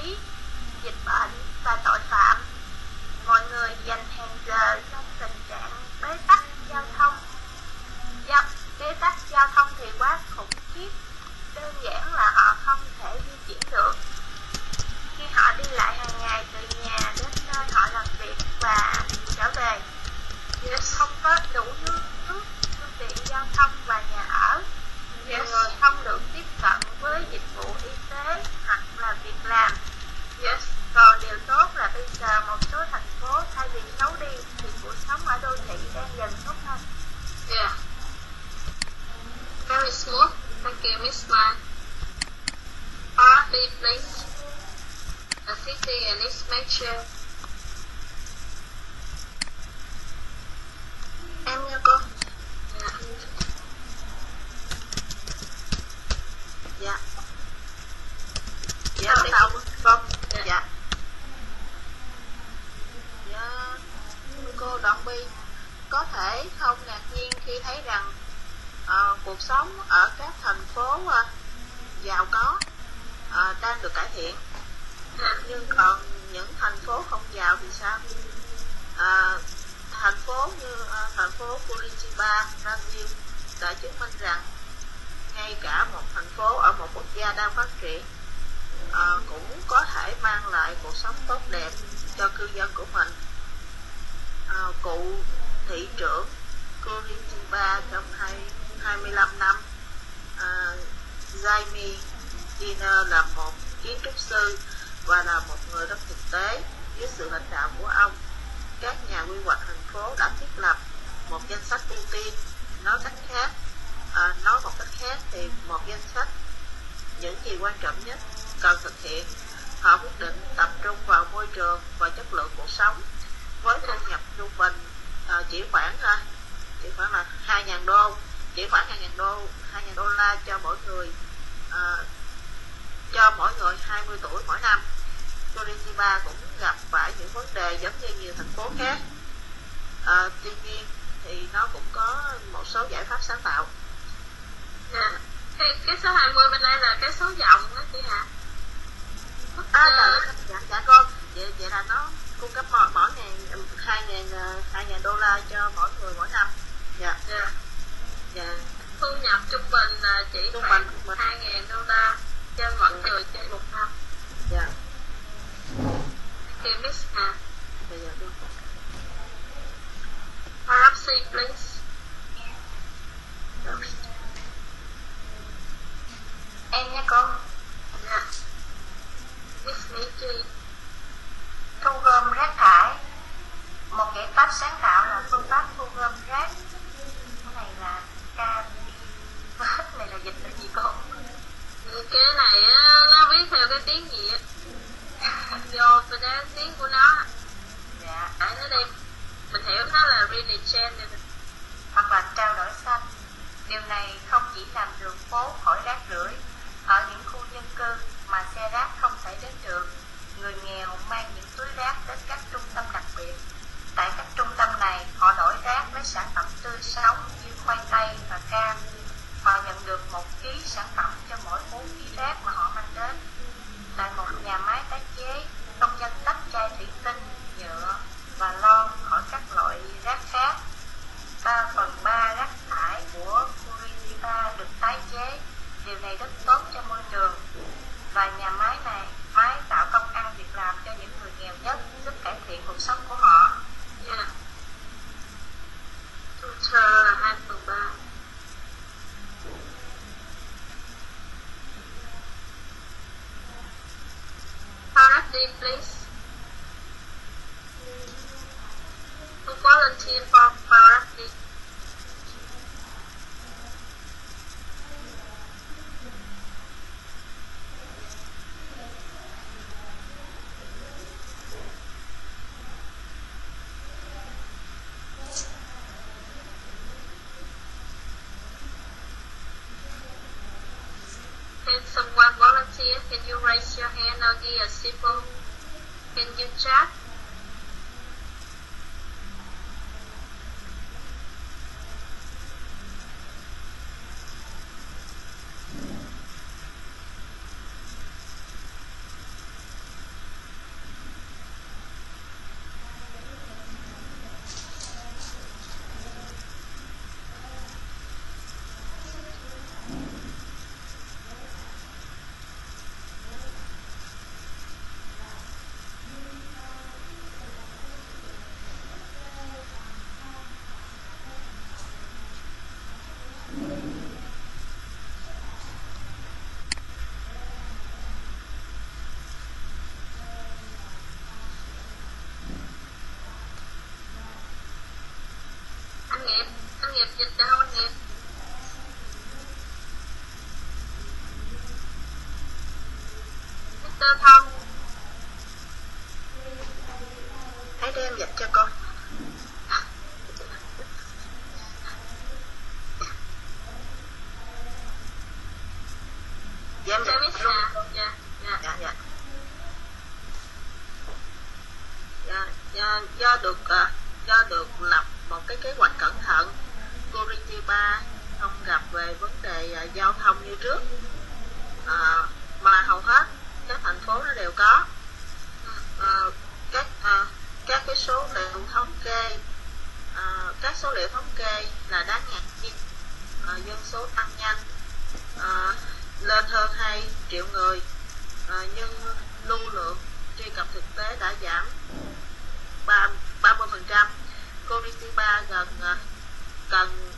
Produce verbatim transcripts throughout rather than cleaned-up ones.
lý, dịch bệnh và tội phạm. Mọi người dành hàng giờ trong tình trạng bế tắc giao thông. Giao, bế tắc giao thông thì quá khủng khiếp, đơn giản là họ không thể di chuyển được. Khi họ đi lại hàng ngày từ nhà đến nơi họ làm việc và trở về, Yes. không có đủ nước, nước phương tiện giao thông và nhà ở. Nhiều Yes. người không được tiếp cận với dịch vụ y tế hoặc là việc làm. Yes. Còn điều tốt là bây giờ một số thành phố thay vì xấu đi thì cuộc sống ở đô thị đang dần tốt hơn. Yeah. Very smooth. Thank you, Miss Mai. Partly placed a city and its nature. Em nha cô. Dạ. Dạ. Dạ, bắt đầu con. Dạ. Dạ. Dạ. Cô Đoạn Bi có thể không ngạc nhiên khi thấy rằng uh, cuộc sống ở các thành phố uh, giàu có uh, đang được cải thiện. Dạ. Nhưng còn những thành phố không giàu thì sao? Uh, thành phố như uh, thành phố Curitiba, Brazil đã chứng minh rằng ngay cả một thành phố ở một quốc gia đang phát triển uh, cũng có thể mang lại cuộc sống tốt đẹp cho cư dân của mình. Uh, cụ thị trưởng Curitiba trong hai mươi lăm năm, uh, Jaime Diner là một kiến trúc sư và là một người rất thực tế. Dưới sự lãnh đạo của ông, các nhà quy hoạch thành phố đã thiết lập một danh sách ưu tiên. Nói cách khác, à, nói một cách khác thì một danh sách những gì quan trọng nhất cần thực hiện. Họ quyết định tập trung vào môi trường và chất lượng cuộc sống. Với thu nhập trung bình à, chỉ khoảng à, chỉ khoảng là hai nghìn đô, chỉ khoảng hai nghìn đô, hai nghìn đô la cho mỗi người, à, cho mỗi người hai mươi tuổi mỗi năm. Curitiba cũng gặp phải những vấn đề giống như nhiều thành phố khác. À, tuy nhiên thì nó cũng có một số giải pháp sáng tạo. Dạ. Cái, cái số hai mươi bên đây là cái số dòng đó chị hả? À, ờ, dạ, dạ con, vậy, vậy là nó cung cấp mỗi, mỗi ngày hai nghìn hai nghìn đô la cho mỗi người mỗi năm. Dạ. Dạ. Dạ. Thu nhập trung bình là chỉ Trung khoảng bình. hai nghìn đô la cho mỗi người trên một năm. Dạ. Thank you, Miss Hà. Dạ, dạ, đúng. Parapsy, please. Em nha con. Dạ. Miss Mỹ Chi. Thu gom rác thải. Một giải pháp sáng tạo là phương pháp thu gom rác. Cái này là ca vết này là dịch là gì con? Cái này á, nó viết theo cái tiếng gì á. Vô bên đó tiếng của nó. Dạ. Tại nó đem mình hiểu nó là regeneration. Hoặc là trao đổi xanh. Điều này không chỉ làm đường phố khỏi rác rưởi ở những khu dân cư mà xe rác không thể đến được. Người nghèo mang những túi rác đến các trung tâm đặc biệt. Tại các trung tâm này, họ đổi rác với sản phẩm tươi sống như khoai tây và cam. Họ nhận được một ký sản phẩm cho mỗi bốn ký rác mà họ mang đến. Tại một nhà máy tái chế, công nhân tách chai thủy tinh, nhựa và lon khỏi các loại rác khác. ba phần ba rác thải của Curitiba được tái chế. Điều này rất tốt cho môi trường. Và nhà máy này máy tạo công ăn việc làm cho những người nghèo nhất, giúp cải thiện cuộc sống của họ. Yeah. Total là hai phần ba. Parapsy, please. Who volunteer for Parapsy? Can someone volunteer? Can you raise your hand or give a symbol? Can you chat? Nghiệp, anh Nghiệp dịch được không anh Nghiệp? mít-tơ Thông. Hãy đem dịch cho con. Dạ em Service dịch luôn. à? Dạ, dạ. Dạ, dạ. Dạ, do, do được uh, do được lập một cái kế hoạch cẩn thận, Curitiba không gặp về vấn đề uh, giao thông như trước, uh, mà hầu hết các thành phố nó đều có uh, các uh, các cái số liệu thống kê, uh, các số liệu thống kê là đáng ngạc nhiên. Uh, dân số tăng nhanh, uh, lên hơn hai triệu người, uh, nhưng lưu lượng truy cập thực tế đã giảm ba mươi phần trăm. Curitiba gần uh, cần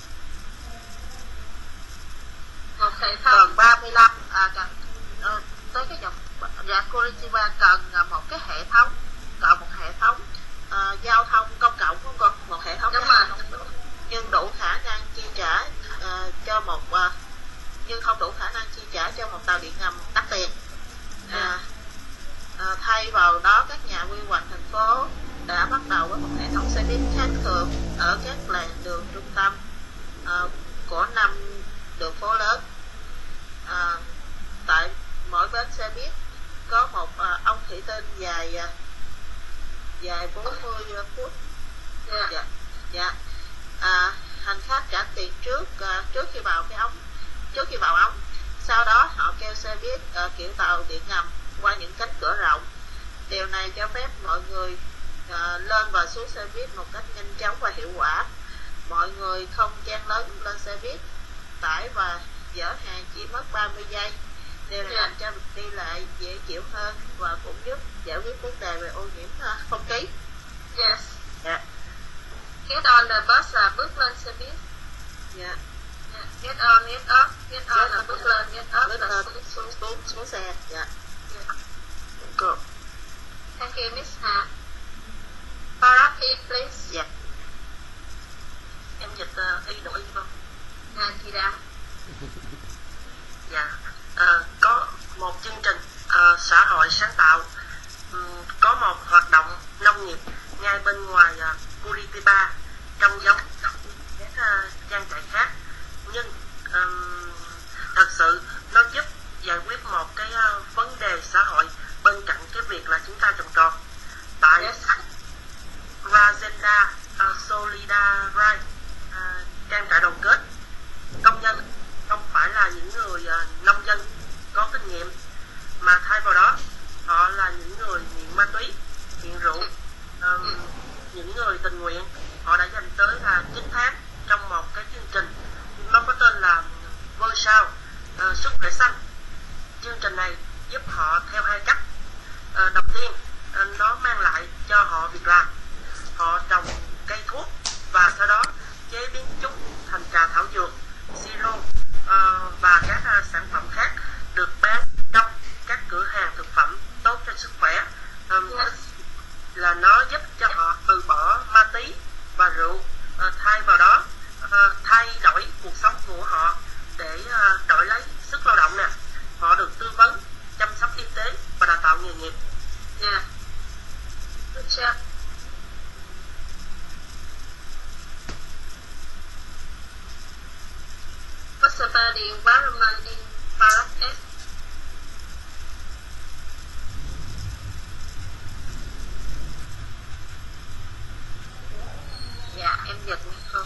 Một hệ thống. gần ba mươi lăm à, cần, uh, tới cái dòng dạ Curitiba cần uh, một cái hệ thống, cần một hệ thống uh, giao thông công cộng, không còn một hệ thống Đúng giao rồi. thông công cộng, nhưng đủ khả năng chi trả uh, cho một uh, nhưng không đủ khả năng chi trả cho một tàu điện ngầm đắt tiền. À, à, thay vào đó, các nhà quy hoạch thành phố đã bắt đầu với một hệ thống xe buýt khác thường ở các làn đường trung tâm à, của năm đường phố lớn. À, tại mỗi bến xe buýt có một à, ống thủy tinh dài à, dài bốn mươi phút. Dạ. Dạ. Dạ. À, hành khách trả tiền trước à, trước khi vào cái ống trước khi vào ống. Sau đó họ kêu xe buýt uh, kiểu tàu điện ngầm qua những cánh cửa rộng. Điều này cho phép mọi người uh, lên và xuống xe buýt một cách nhanh chóng và hiệu quả. Mọi người không chen lấn lên xe buýt, tải và dỡ hàng chỉ mất ba mươi giây. Điều này làm cho việc đi lại dễ chịu hơn và cũng giúp giải quyết vấn đề về ô nhiễm uh, không khí. Yes. Dạ. Get on the bus là bước lên xe buýt. Dạ. Yeah. Get on, get off, get on là bước lên, get off Bước là lên, xuống xuống, xuống, xuống xe. Dạ. Yeah. Cool. Thank you, Miss Hà. Parapi, please. Dạ. Em dịch uh, y đổi không? Hà chị Đàm. Dạ, à, có một chương trình uh, xã hội sáng tạo, um, có một hoạt động nông nghiệp ngay bên ngoài uh, Curitiba, trong giống các uh, trang trại khác, nhưng um, thật sự nó giúp giải quyết một cái uh, vấn đề xã hội bên cạnh cái việc là chúng ta trồng trọt. Tại Yes. Fazenda uh, Solidaridad, uh, trang trại đoàn kết, công nhân không phải là những người uh, nông dân có kinh nghiệm, mà thay vào đó họ là những người nghiện ma túy, nghiện rượu, um, những người tình nguyện. Họ đã dành tới là chín tháng trong một cái chương trình, nó có tên là Vơi Sao uh, sức khỏe xanh. Chương trình này giúp họ theo hai cách. Uh, đầu tiên, uh, nó mang lại cho họ việc làm. Họ trồng cây thuốc và sau đó chế biến chúng thành trà thảo dược, siro uh, và các uh, sản phẩm khác được bán trong các cửa hàng thực phẩm tốt cho sức khỏe. Um, Yes. là nó giúp cho họ từ bỏ ma túy và rượu, uh, thay vào đó uh, thay đổi cuộc sống của họ để uh, đổi lấy sức lao động nè. Họ được tư vấn, chăm sóc y tế và đào tạo nghề nghiệp. Yeah. Good job. What's about the environment in Paracas? Dạ, em dịch không?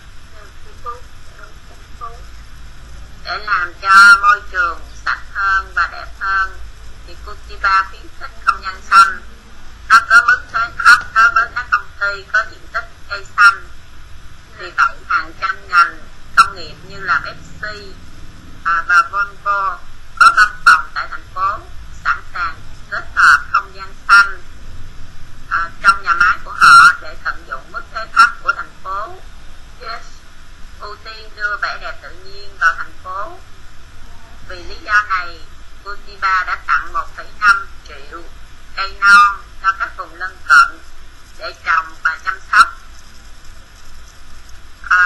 Để làm cho môi trường sạch hơn và đẹp hơn thì Curitiba khuyến khích không gian xanh. Nó có mức thuế thấp đối với các công ty có diện tích cây xanh. Vì vậy hàng trăm ngành công nghiệp như là Pepsi à, và Volvo có văn phòng tại thành phố sẵn sàng kết hợp không gian xanh à, trong nhà máy của họ để tận dụng mức thuế thấp của thành phố. Yes. Ưu tiên đưa vẻ đẹp tự nhiên vào thành phố. Vì lý do này, Curitiba đã tặng một phẩy năm triệu cây non cho các vùng lân cận để trồng và chăm sóc. À,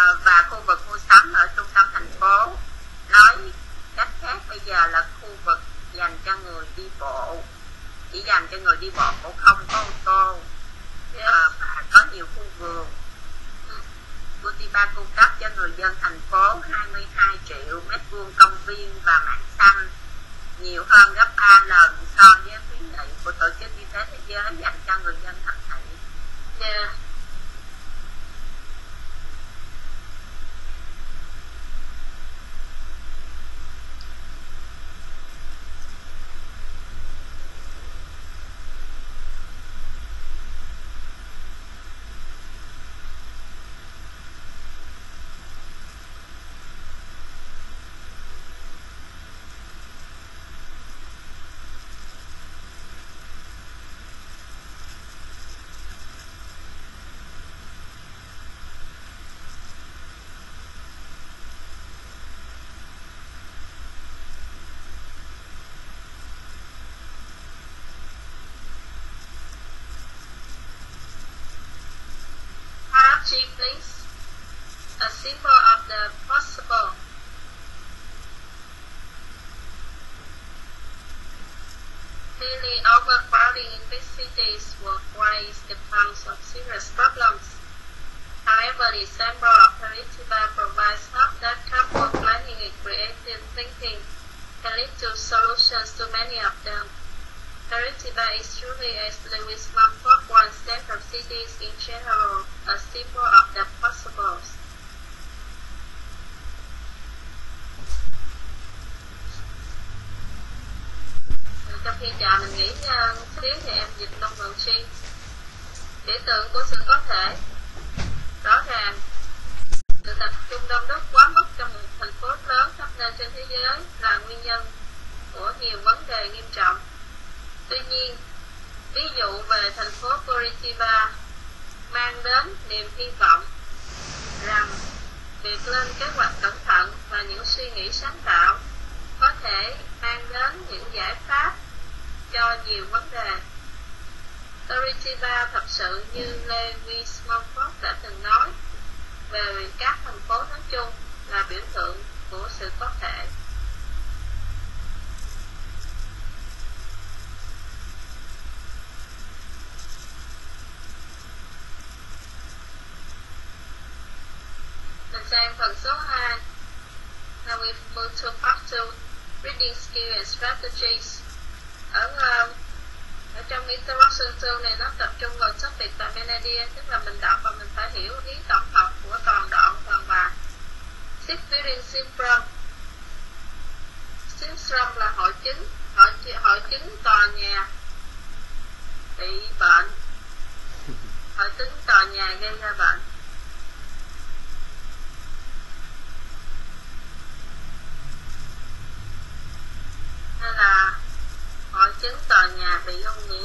tám ở trung tâm thành phố. Nói cách khác bây giờ là khu vực dành cho người đi bộ, chỉ dành cho người đi bộ, không có ô tô. Yes. À, và có nhiều khu vườn. Curitiba cung cấp cho người dân thành phố hai mươi hai triệu mét vuông công viên và mảng xanh, nhiều hơn gấp ba lần so với khuyến nghị của Tổ chức Y tế Thế giới dành cho người dân thành thị. Yeah. G, please. A symbol of the possible. Clearly, overcrowding in big cities will raise the cause of serious problems. However, the example of Curitiba provides hope that careful planning and creative thinking can lead to solutions to many of them. Curitiba is truly, as Lewis Mumford once said of cities in general, a symbol of the possibles. Trong khi chờ mình nghĩ uh, xíu thì em dịch long vần chi. Biểu tượng của sự có thể. Rõ ràng, sự tập trung đông đúc quá mức trong một thành phố lớn khắp nơi trên thế giới là nguyên nhân của nhiều vấn đề nghiêm trọng. Tuy nhiên, ví dụ về thành phố Curitiba mang đến niềm hy vọng rằng việc lên kế hoạch cẩn thận và những suy nghĩ sáng tạo có thể mang đến những giải pháp cho nhiều vấn đề. Curitiba thật sự như Lewis Mumford đã từng nói về các thành phố nói chung là biểu tượng của sự có thể. Mình sang phần số hai. Now we move to part two, reading skill and strategies. Ở, uh, ở trong introduction two này nó tập trung vào topic và main idea, tức là mình đọc và mình phải hiểu ý tổng hợp của toàn đoạn, toàn bài. Sick building syndrome. Syndrome là hội chứng, hội, hội chứng tòa nhà bị bệnh. Hội chứng tòa nhà gây ra bệnh. Hay là hội chứng tòa nhà bị ô nhiễm.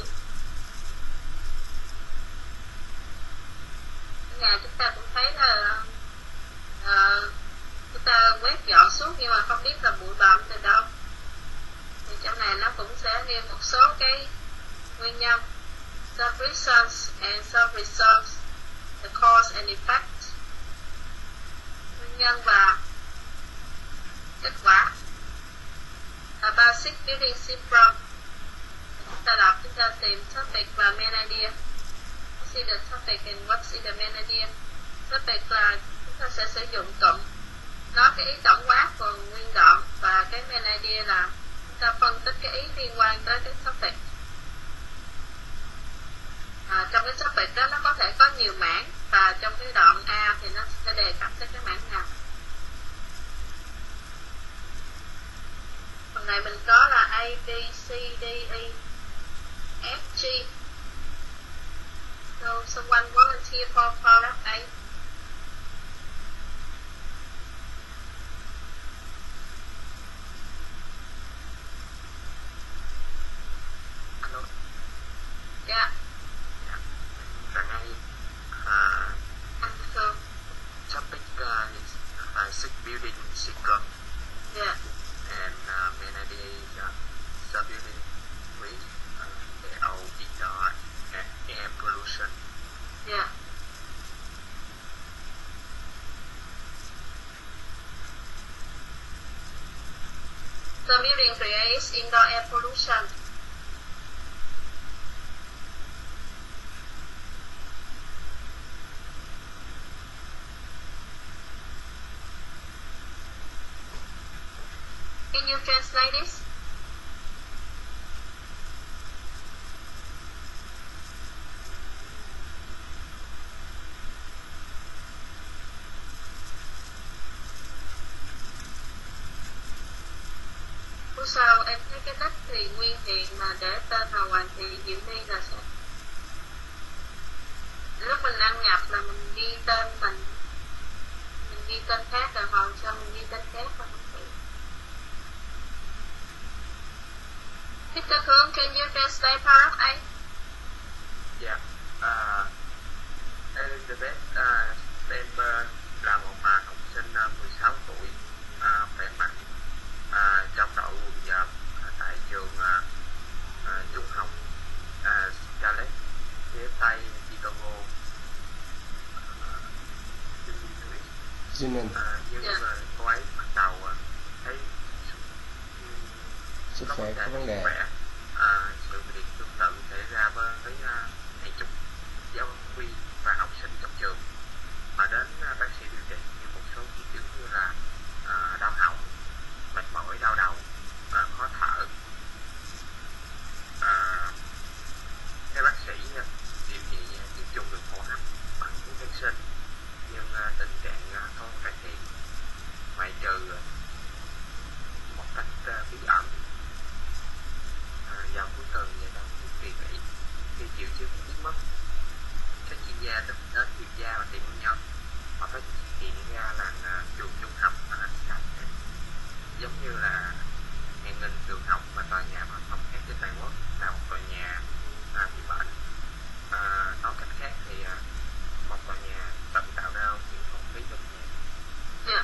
Ở nhà chúng ta cũng thấy là uh, chúng ta quét dọn suốt nhưng mà không biết là bụi bặm từ đâu. Thì trong này nó cũng sẽ nêu một số cái nguyên nhân. Some reasons and some results, the cause and effect. Nguyên nhân và kết quả. About sick building syndrome. Chúng ta đọc, chúng ta tìm topic và main idea. What's in the topic and what's in the main idea? Topic là chúng ta sẽ sử dụng cụm nói cái ý tổng quát phần nguyên đoạn, và cái main idea là chúng ta phân tích cái ý liên quan tới cái topic. À, trong cái topic đó nó có thể có nhiều mảng, và trong cái đoạn A thì nó sẽ đề cập tới cái mảng nào. Phần này mình có là A, B, C, D, E, F, G. So someone volunteer for paragraph A. Hello. Yeah. Yeah. Phần A. Uh, So, topic uh, is uh, sick building syndrome. yeah. And uh, main idea is uh, subbuilding with uh, air indoor and air pollution. Yeah. The building creates indoor air pollution. Can you translate this? Sao em thấy cái đất thì nguyên hiện mà để tên Hào Hoàng thì Diệu Ni là sao? Lúc mình đăng nhập là mình ghi tên mình mình ghi tên khác rồi hồi sao mình ghi tên khác mà không biết. Mister Khương, can you translate part of A? Dạ. Uh, Elizabeth uh, Stamper là một uh, học sinh uh, mười sáu tuổi, uh, khỏe mạnh, uh, trong đội quần vợt uh, tại trường uh, uh, trung học uh, Scarlett phía tây Chicago. Uh, nhưng yeah. uh, cô ấy bắt đầu uh, thấy sức khỏe có vấn đề. Khỏe. À, sự việc tương tự xảy ra với uh, hàng chục giáo viên và học sinh trong trường, mà đến uh, bác sĩ điều trị như một số triệu chứng như là uh, đau họng, mệt mỏi, đau đầu, uh, khó thở. Uh, các bác sĩ uh, điều trị uh, nhiễm trùng đường hô hấp bằng thuốc kháng sinh, nhưng uh, tình trạng uh, không cải thiện, ngoại trừ uh, một cách uh, bí ẩn. Vào cuối tuần và trong kỳ nghỉ, khi triệu chứng biến mất, các chuyên gia đến đến chuyên gia và tìm nguyên nhân. Họ phát hiện ra là trường trung học giống như là hàng nghìn trường học và tòa nhà văn phòng khác trên toàn quốc là một tòa nhà à, bị bệnh. À, nói cách khác thì à, một tòa nhà tự tạo ra những không khí trong nhà. Yeah.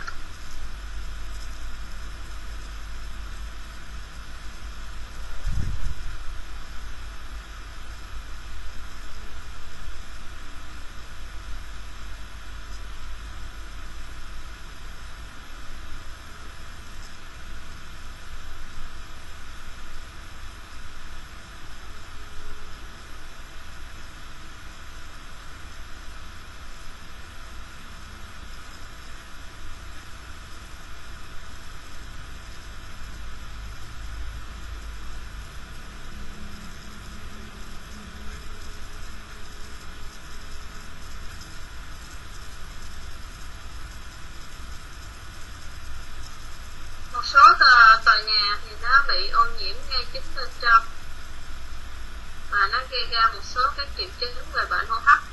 Một số tòa, tòa nhà thì nó bị ô nhiễm ngay chính bên trong và nó gây ra một số các triệu chứng về bệnh hô hấp.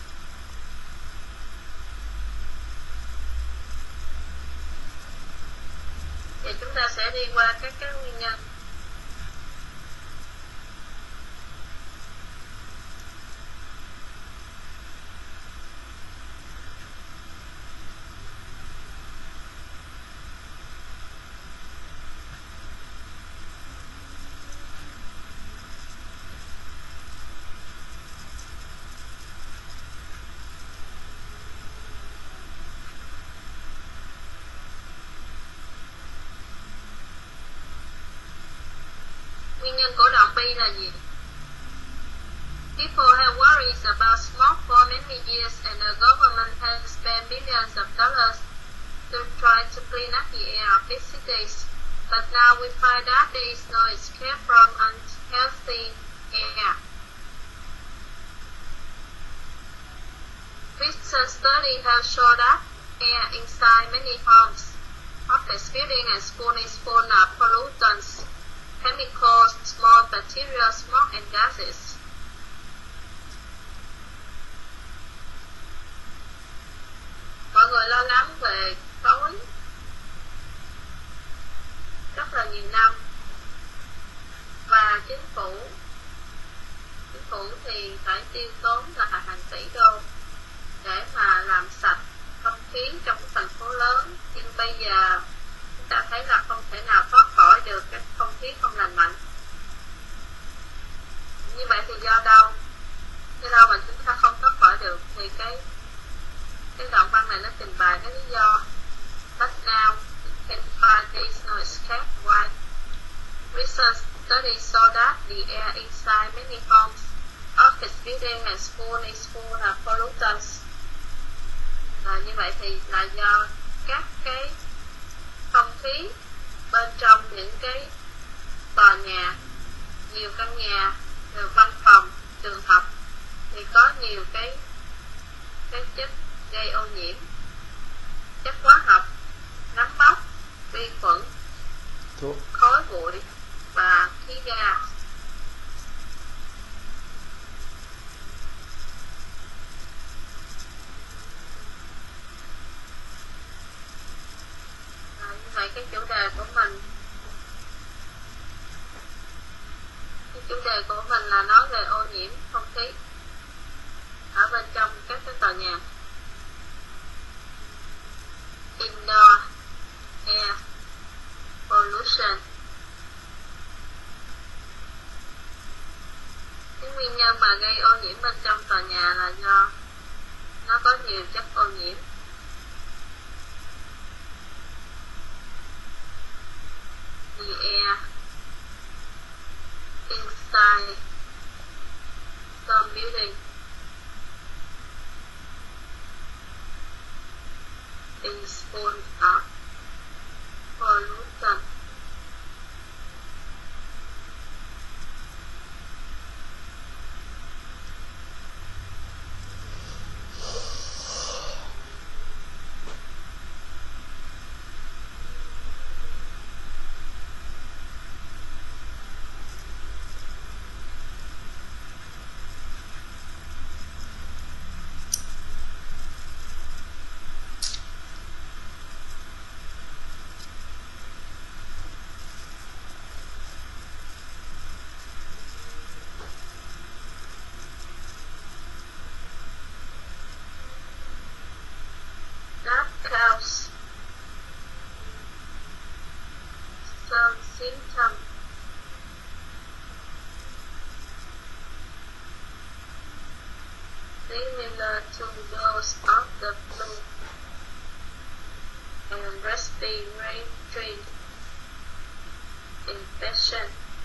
Thì chúng ta sẽ đi qua các cái nguyên nhân. Nguyên nhân của động P là gì? People have worries about smoke for many years and the government has spent billions of dollars to try to clean up the air of big cities. But now we find that there is no escape from unhealthy air. Recent studies have shown that air inside many homes, office buildings and schools is full of pollutants, chemicals, small bacteria, smoke and gases. Mọi người lo lắng về khói rất là nhiều năm, và chính phủ chính phủ thì phải tiêu tốn là hàng tỷ đô để mà làm sạch không khí trong thành phố lớn, nhưng bây giờ chúng ta thấy là không thể nào thoát khỏi được cái không khí không lành mạnh. Như vậy thì do đâu? Do đâu mà chúng ta không thoát khỏi được? Thì cái cái đoạn văn này nó trình bày cái lý do. But now you can find there is no escape. Why? Research studies saw that the air inside many homes, office buildings and schools is full of pollutants. Là như vậy thì là do các cái không khí bên trong những cái tòa nhà, nhiều căn nhà, nhiều văn phòng, trường học thì có nhiều cái cái chất gây ô nhiễm, chất hóa học, nấm mốc, vi khuẩn, khói bụi và khí ga. À, như vậy cái chủ đề của mình cái chủ đề của mình là nói về ô nhiễm không khí ở bên trong các cái tòa nhà. Indoor air pollution. Cái nguyên nhân mà gây ô nhiễm bên trong tòa nhà là do nó có nhiều chất ô nhiễm. The air inside some building is full of pollution. That causes some symptoms similar to those of the flu and respiratory infection.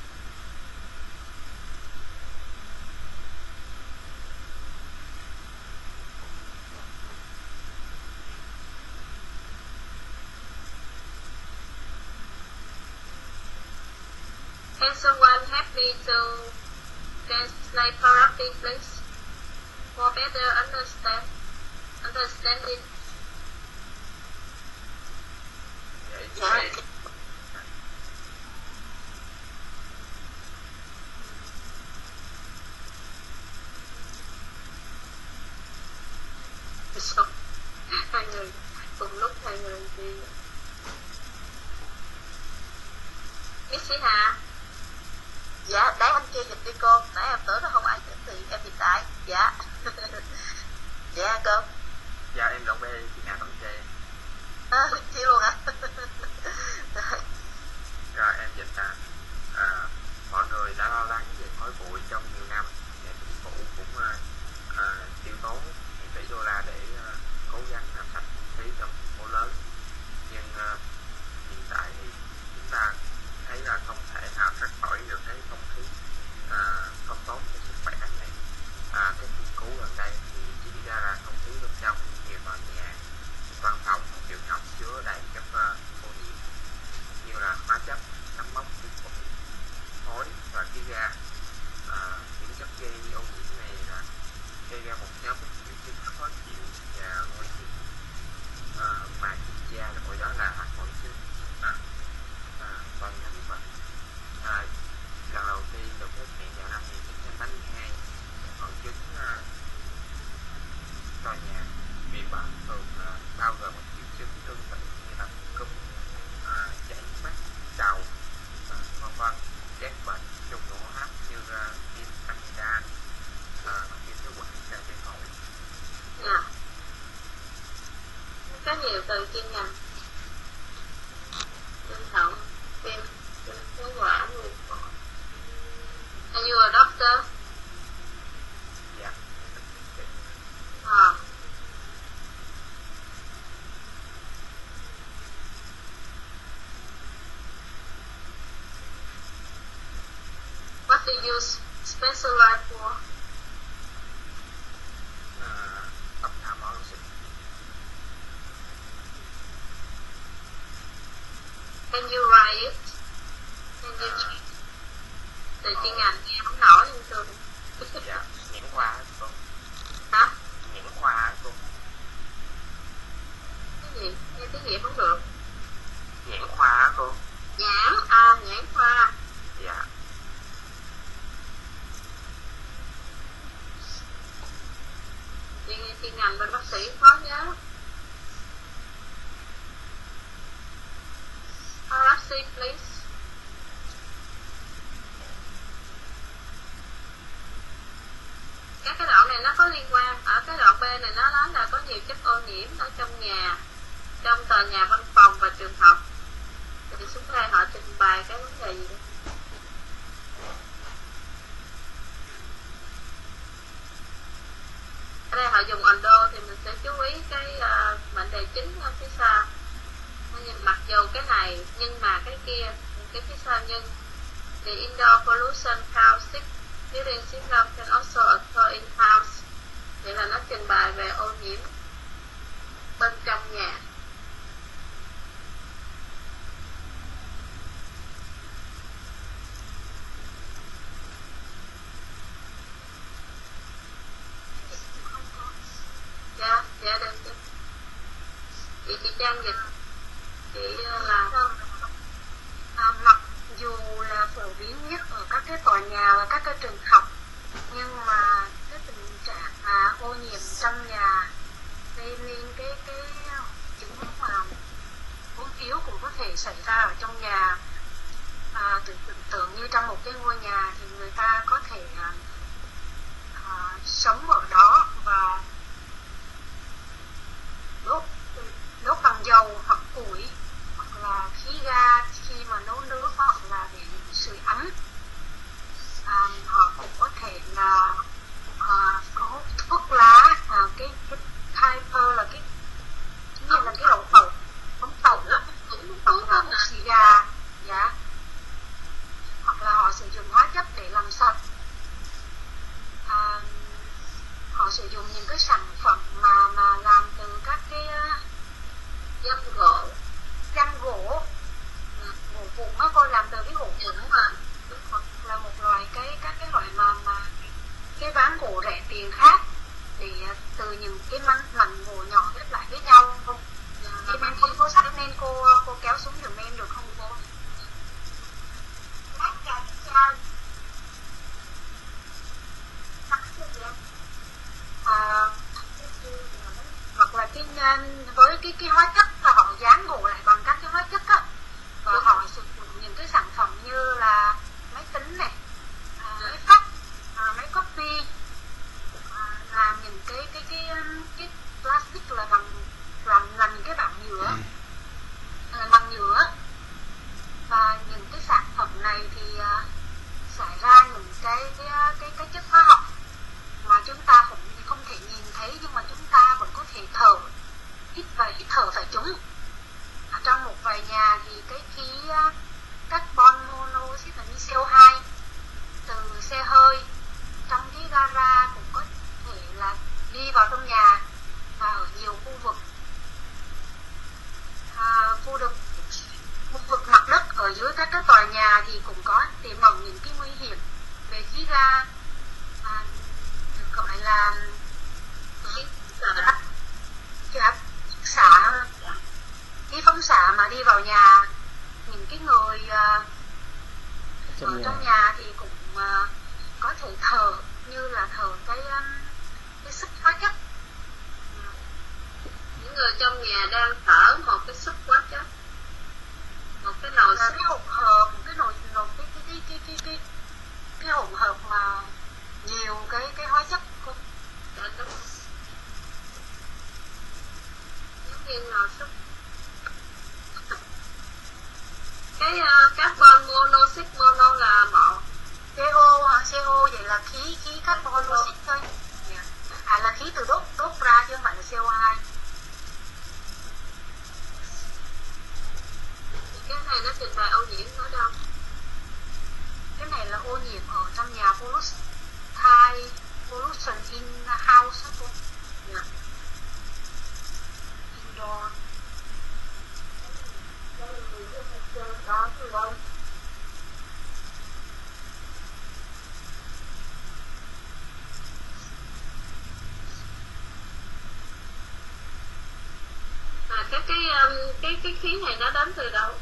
Can someone help me to translate correctly, please? For better understand, understanding. Dạ. Sao? Hai người cùng lúc hai người đi. Miss Hà. Dạ, đấy anh kia dịch đi cô. Nãy em tưởng nó không ai dịch thì em dịch lại. Dạ. Dạ cô. Dạ em lộn về chị Hà Tổng Trề. À, chi luôn hả? Rồi em dịch ra. À, mọi người đã lo lắng về khói bụi trong nhiều năm và chính phủ cũng uh, uh, tiêu tốn hàng tỷ đô la để uh, cố gắng làm sạch không khí trong thành phố lớn. Nhưng uh, hiện tại thì chúng ta thấy là không thể nào thoát khỏi được cái không khí uh, không tốt cho sức khỏe này. À, các nghiên cứu gần đây thì chỉ ra là không khí bên trong nhiều tòa nhà, văn phòng, trường học chứa đầy chất uh, ô nhiễm như là hóa chất, nấm mốc, vi khuẩn, khói và khí ga. À, những chất gây ô nhiễm này là gây ra một nhóm các triệu chứng khó chịu và nguy hiểm à, mà chuyên gia gọi đó là hội chứng à, à, toàn nhánh vật. À, lần đầu tiên được phát hiện vào năm một nghìn chín trăm tám mươi hai, hội chứng à, tòa nhà bị bệnh thường à, bao gồm một triệu chứng tương tự như là cúm, à, chảy mắt, đầu, à, vân vân, các bệnh trùng đường hô hấp như uh, viêm amidan, uh, viêm phế quản và viêm phổi. Dạ. Có nhiều từ chuyên ngành. Viêm thận, viêm phế quản, viêm phổi. Are you a doctor? Dạ. À. you specialize for? Uh, ophthalmology. Can you write it? Can you Uh, check? Từ chuyên ngành nghe không nổi nhưng tôi dạ, nhãn khoa cô. hả? Nhãn khoa cô. Cái gì? Nghe tiếng Việt không được. Nhãn khoa cô. Nhãn, à nhãn khoa. Dạ. Chuyên, chuyên ngành bên bác sĩ khó nhớ. Thoracic, please. Các cái đoạn này nó có liên quan. Ở cái đoạn B này nó nói là có nhiều chất ô nhiễm ở trong nhà, trong tòa nhà văn phòng và trường học. Thì xuống đây họ trình bày cái vấn đề gì đó. Ở đây họ dùng endo thì mình sẽ chú ý cái uh, mệnh đề chính ở phía sau. Mặc dù cái này nhưng mà cái kia, cái phía sau nhưng the indoor pollution caustic building syndrome can also occur in house. Vậy là nó trình bày về ô nhiễm bên trong nhà. Dạ, dạ được chứ. Chị chị Trang dịch. Chị là à, mặc dù là phổ biến nhất ở các cái tòa nhà và các cái trường học, nhưng mà cái tình trạng à, ô nhiễm trong nhà gây nên cái cái chứng mà ốm yếu cũng có thể xảy ra ở trong nhà. À, tưởng tượng tượng như trong một cái ngôi nhà thì người ta có thể à, à, sống ở đó và đốt đốt bằng dầu hoặc củi hoặc là khí ga khi mà nấu nước hoặc là để sưởi ấm. À, họ cũng có thể là à, có thuốc lá, à, cái cái piper là cái như là cái đậu tàu ống tàu đó, hoặc là hút xì gà, dạ, hoặc là họ sử dụng hóa chất để làm sạch. À, họ sử dụng những cái sản phẩm mà mà làm từ các cái dăm gỗ, răm gỗ, gỗ vụn á cô, làm từ cái gỗ vụn mà, hoặc là một loại cái các cái loại mà mà cái ván gỗ rẻ tiền khác, để từ những cái mảnh mảnh gỗ nhỏ ghép lại với nhau. Không, em em không có sách nên cô cô kéo xuống giùm em được không cô? À, hoặc là cái với cái cái hóa chất là họ dán gỗ lại bằng các cái hóa chất á, và họ sử dụng những cái sản phẩm như là máy tính này, à, máy fax, à, máy copy, à, làm những cái cái cái cái plastic là bằng làm làm những cái bảng nhựa, à, bằng nhựa, và những cái sản phẩm này thì à, xảy ra những cái cái cái, cái chất hóa học mà chúng ta cũng không thể nhìn thấy, nhưng mà chúng ta vẫn có thể thở, hít và hít thở phải chúng. Ở trong một vài nhà thì cái khí carbon monoxide là như xê o hai từ xe hơi trong cái gara cũng có thể là đi vào trong nhà, và ở nhiều khu vực à, khu vực khu vực mặt đất ở dưới các cái tòa nhà thì cũng có tiềm ẩn những cái nguy hiểm về khí ga, à, được gọi là xạ, cái phóng xạ mà đi vào nhà. Những cái người uh, ở trong nhà thì cũng uh, có thể thở, như là thở cái um, cái sức hóa chất. những người trong nhà đang thở một cái sức hóa chất, một cái nồi là sức cái hỗn hợp, một cái nồi nồi cái cái cái cái cái cái cái hỗn hợp mà nhiều cái cái hóa chất của giống như nồi sức. Cái uh, carbon monoxide, mono là một, xê o hả? xê o vậy là khí khí carbon monoxide thôi. Yeah. À là khí từ đốt đốt ra chứ không phải là xê o hai. cái này nó trình bày ô nhiễm ở đâu? Cái này là ô nhiễm ở trong nhà cái cái khí này nó đến từ đâu?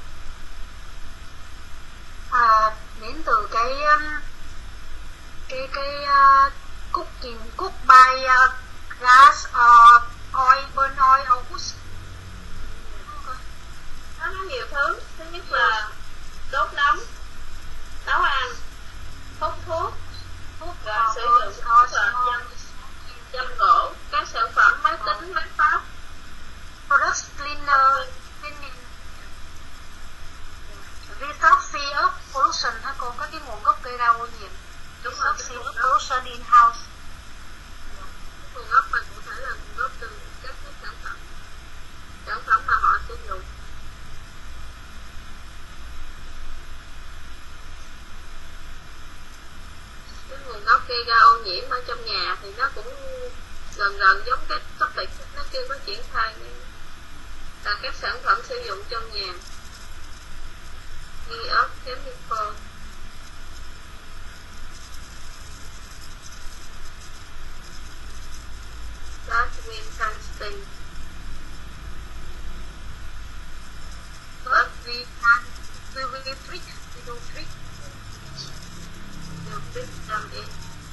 À, đến từ cái um, cái cái uh, cooking cook by uh, gas or oil, burn oil or wood. Nó có nhiều thứ. Thứ nhất là đốt nóng, nấu ăn, hút thuốc, Hút và uh, sử burn dụng or thuốc và smoke. châm gỗ, các sản phẩm máy tính, máy phát. Product cleaner, cleaning. Resource of pollution ha cô, có cái nguồn gốc gây ra ô nhiễm. Đúng rồi, Resource cái nguồn of gốc. pollution in house. Nguồn gốc mà cụ thể là nguồn gốc từ các cái sản phẩm sản phẩm mà họ sử dụng. Cái nguồn gốc gây ra ô nhiễm ở trong nhà thì nó cũng gần gần giống cái topic nó chưa có triển khai nên là các sản phẩm sử dụng trong nhà như ớt chemical. That means something. But we can, we will trick, we do trick. We'll trick them in,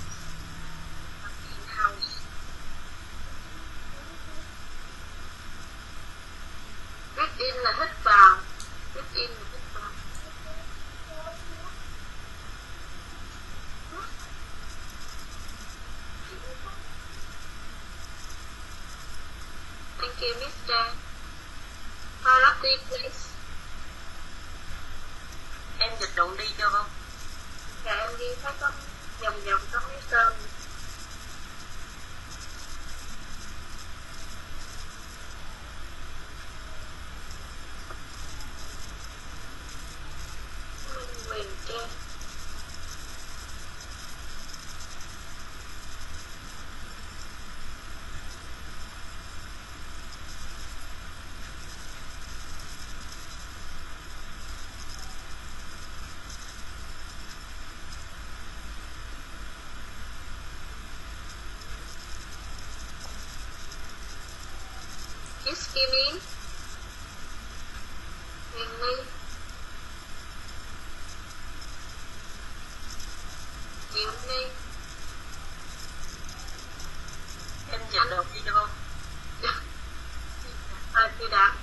in house. Breathe in là hít vào, breathe in là hít vào. Thank you, mister Harati, please. Em dịch đoạn đi cho không? Dạ em đi thấy có vòng vòng có mấy tôm. Quyền tre. Iskimi, Mingley, Yumi. Em dịch đoạn đi được không? À, chị đã.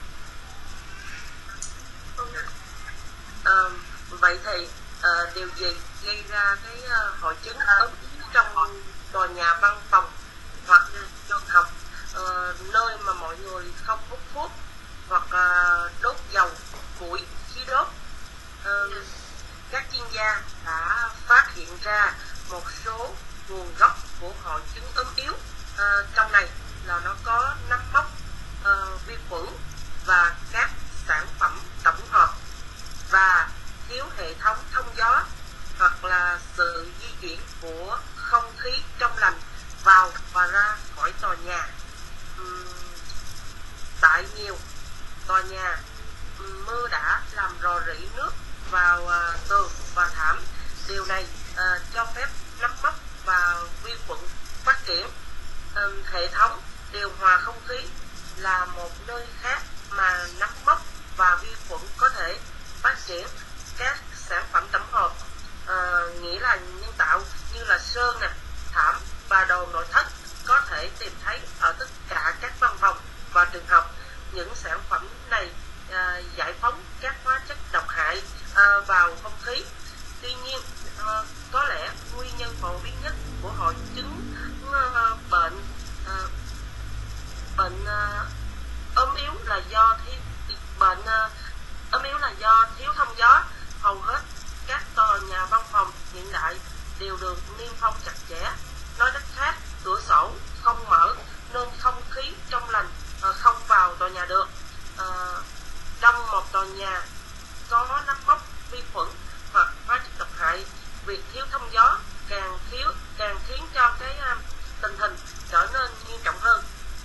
Ờ, vậy thì ờ, điều gì gây ra cái ờ, hội chứng ấm trong tòa nhà văn phòng hoặc trường học, ờ, nơi mà mọi người không hút thuốc hoặc ờ, đốt dầu, củi, khí đốt? Ờ, các chuyên gia đã phát hiện ra một số nguồn gốc của hội chứng ốm yếu. Ờ, trong này là nó có nấm mốc, ờ, vi khuẩn và các sản phẩm tổng hợp, và thiếu hệ thống thông gió hoặc là sự di chuyển của không khí trong lành vào và ra khỏi tòa nhà. Uhm, tại nhiều tòa nhà, uhm, mưa đã làm rò rỉ nước vào uh, tường và thảm. Điều này uh, cho phép nấm mốc và vi khuẩn phát triển. Um, hệ thống điều hòa không khí là một nơi khác mà nấm mốc và vi khuẩn có thể phát triển. Các sản phẩm tổng hợp, uh, nghĩa là nhân tạo như là sơn nè, thảm và đồ nội thất, có thể tìm thấy ở tất cả các văn phòng và trường học. Những sản phẩm này uh, giải phóng các hóa chất độc hại uh, vào không khí. Tuy nhiên, uh, có lẽ nguyên nhân phổ biến nhất của hội chứng uh, bệnh uh, bệnh uh, ốm yếu là do thiếu bệnh uh, ốm yếu là do thiếu thông gió. Hầu hết các tòa nhà văn phòng hiện đại đều được niêm phong chặt chẽ. Nói cách khác, cửa sổ không mở nên không khí trong lành uh, không vào tòa nhà được. Uh, trong một tòa nhà có nấm mốc, vi khuẩn hoặc hóa chất độc hại, việc thiếu thông gió càng thiếu càng khiến cho cái uh, tình hình trở nên nghiêm trọng hơn.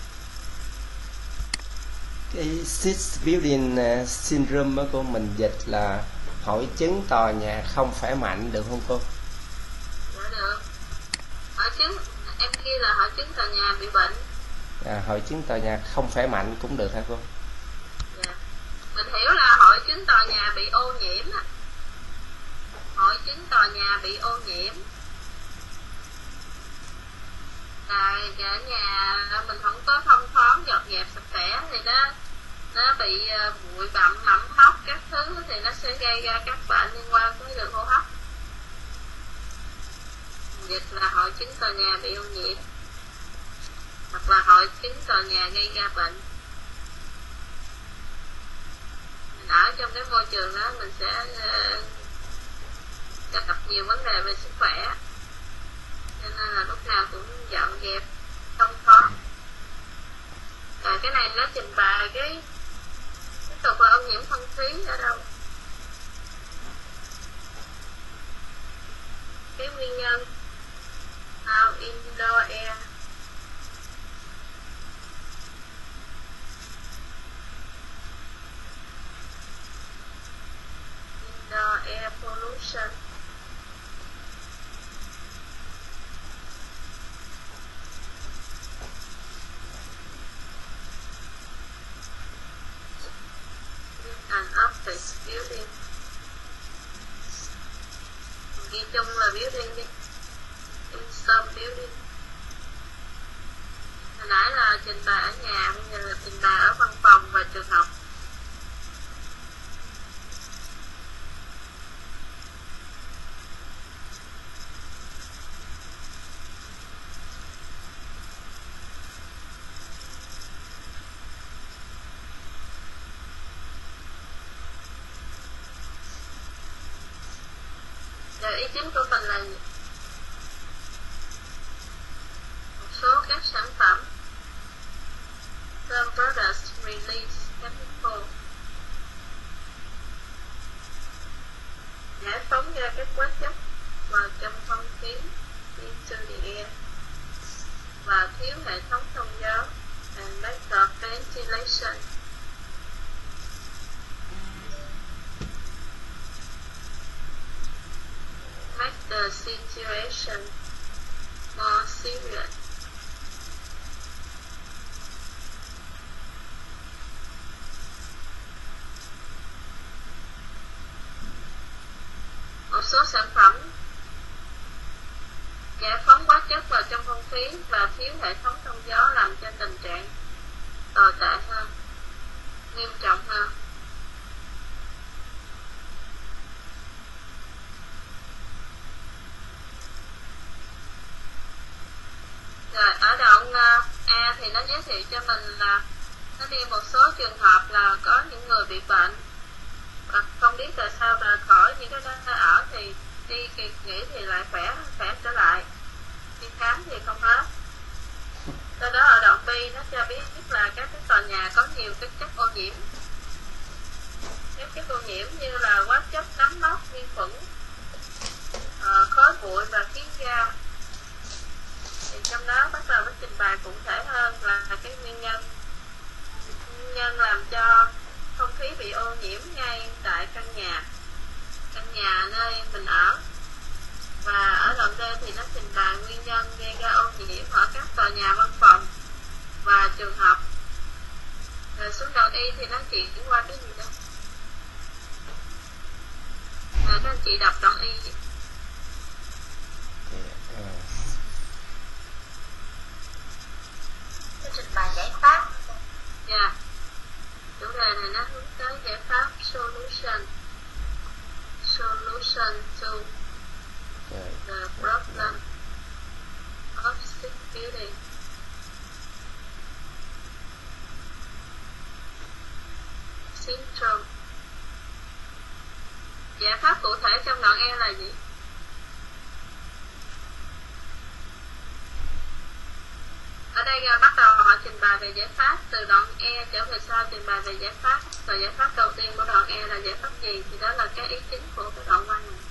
Cái six building syndrome đó cô, mình dịch là hội chứng tòa nhà không khỏe mạnh được không cô? Dạ được. Hội chứng em kia là hội chứng tòa nhà bị bệnh. À, hội chứng tòa nhà không khỏe mạnh cũng được hả cô? Dạ. Mình hiểu là hội chứng tòa nhà bị ô nhiễm á. Hội chứng tòa nhà bị ô nhiễm là ở nhà mình không có thông thoáng dọn dẹp sạch sẽ thì nó nó bị bụi bặm mẩm mốc các thứ thì nó sẽ gây ra các bệnh liên quan tới đường hô hấp. Dịch là hội chứng tòa nhà bị ô nhiễm hoặc là hội chứng tòa nhà gây ra bệnh. Mình ở trong cái môi trường đó mình sẽ uh, gặp nhiều vấn đề về sức khỏe, cho nên là lúc nào cũng dọn dẹp thông thoáng. Rồi cái này nó trình bày cái tiếp tục là ô nhiễm không khí ở đâu, cái nguyên nhân how indoor air indoor air pollution. An office building, ghi chung là building đi, in some building. Hồi nãy là trình bày ở nhà, bây giờ là trình bày ở văn phòng và trường học. Rồi ý chính của mình là một số các sản phẩm some products release chemical giải phóng ra các hóa chất vào trong không khí into the air và thiếu hệ thống thông gió and lack of ventilation. Make the situation more serious. Một số sản phẩm giải phóng hóa chất vào trong không khí và thiếu hệ thống thông gió làm cho tình trạng tồi tệ hơn, nghiêm trọng hơn. Rồi ở đoạn uh, A thì nó giới thiệu cho mình là nó đi một số trường hợp là có những người bị bệnh và không biết tại sao là khỏi những cái đó ở thì đi kỳ nghỉ thì lại khỏe khỏe trở lại, đi khám thì không hết. Sau đó ở đoạn B nó cho biết là các cái tòa nhà có nhiều cái chất ô nhiễm, các chất ô nhiễm như là hóa chất, nấm mốc, vi khuẩn, uh, khói bụi và khí ga. Thì trong đó bắt đầu nó trình bày cụ thể hơn là cái nguyên nhân nguyên nhân làm cho không khí bị ô nhiễm ngay tại căn nhà căn nhà nơi mình ở. Và ở đoạn D thì nó trình bày nguyên nhân gây ra ô nhiễm ở các tòa nhà văn phòng và trường học. Rồi xuống đoạn Y thì nó chỉ qua cái gì đó. Rồi các anh chị đọc đoạn Y. Trình bày giải pháp. Dạ. Yeah. Chủ đề này nó hướng tới giải pháp solution. Solution to the problem of sick building. Syndrome. Giải pháp cụ thể trong đoạn E là gì? Ở đây bắt đầu họ trình bày về giải pháp, từ đoạn E trở về sau trình bày về giải pháp. Và giải pháp đầu tiên của đoạn E là giải pháp gì? Thì đó là cái ý chính của cái đoạn văn này.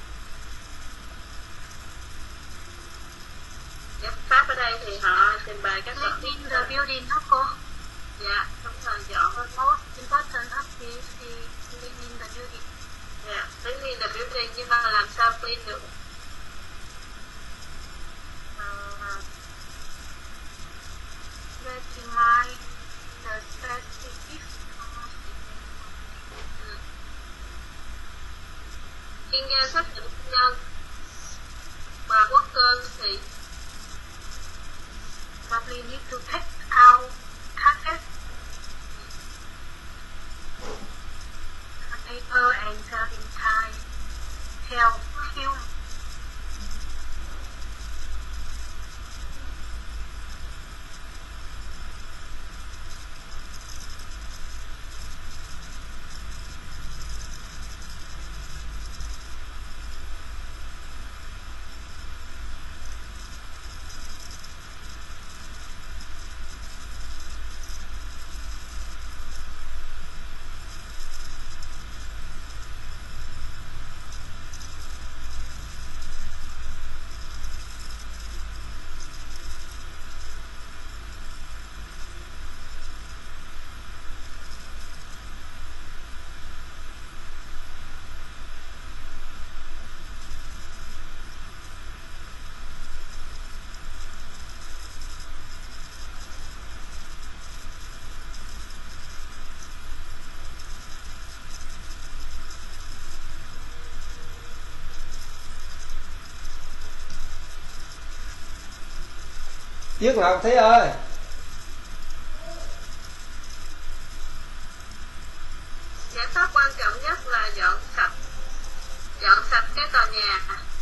Giải pháp ở đây thì họ trình bày các đoạn in the building đó cô. Dạ, đúng rồi, dọn. The most important activity is clean in the building. Dạ, clean in the building, nhưng mà làm sao clean được? Determine the specific xác định nguyên nhân, và workers thì probably need to take out carpet, paper and turpentine help fuel. Viết Ngọc Thí ơi. giải pháp quan trọng nhất là dọn sạch dọn sạch cái tòa nhà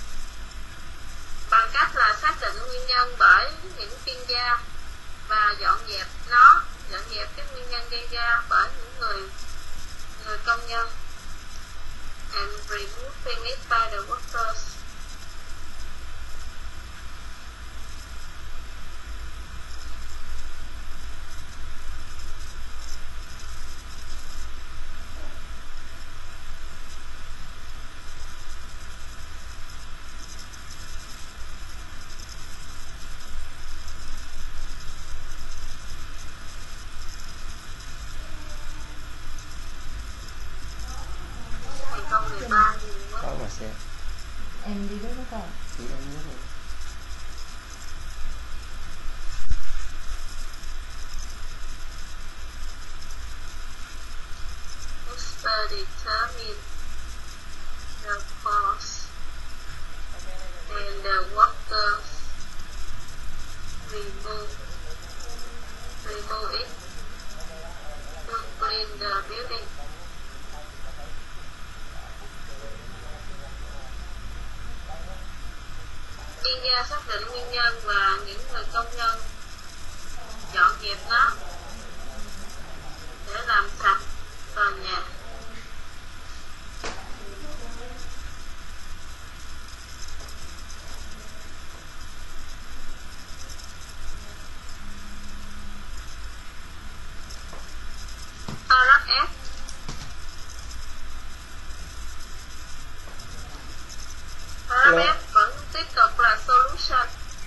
bằng cách là xác định nguyên nhân bởi những chuyên gia và dọn dẹp nó, dọn dẹp cái nguyên nhân gây ra bởi những người người công nhân, and removing it by the workers. Câu mười ba gì mất. Có mà xem. Em đi với con. Chị em nhớ rồi. Expert determine the cause and the workers remove remove it to clean the building. Chuyên gia xác định nguyên nhân và những người công nhân dọn dẹp nó để làm sạch tòa nhà. Paragraph F. Paragraph F vẫn tiếp tục là solution.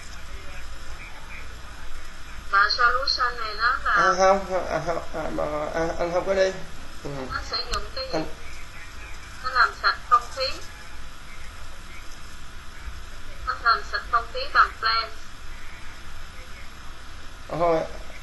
Và solution này nó là À, không, không, à, không à, mà, à, anh không có đi. Ừ. nó sử dụng cái gì? Anh, Nó làm sạch không khí. Nó làm sạch không khí bằng plan. thôi,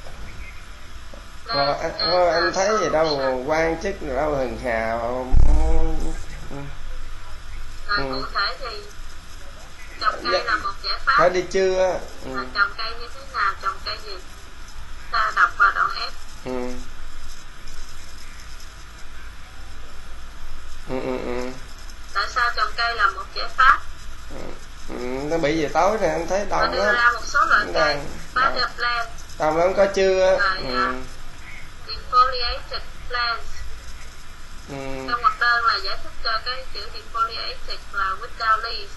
rồi, anh, thôi, anh thấy gì đâu quan chức gì đâu hừng hào. Ừ. Rồi Ừ. cụ thể thì trồng cây Dạ. là một giải pháp. Phải đi chưa? Ừ. Mà trồng cây như thế nào, trồng cây gì? Ta đọc vào đoạn F. Ừ. Ừ, ừ, ừ. Tại sao trồng cây là một giải pháp? Ừ. Nó bị về tối này anh thấy Và đông đưa lắm. ra một số loại cây. Đang- Father plant, Đông lắm có chưa? Rồi, Ừ. à. defoliated plants. Ừ. Trong mặt đơn là giải thích cho cái chữ defoliated là without leaves.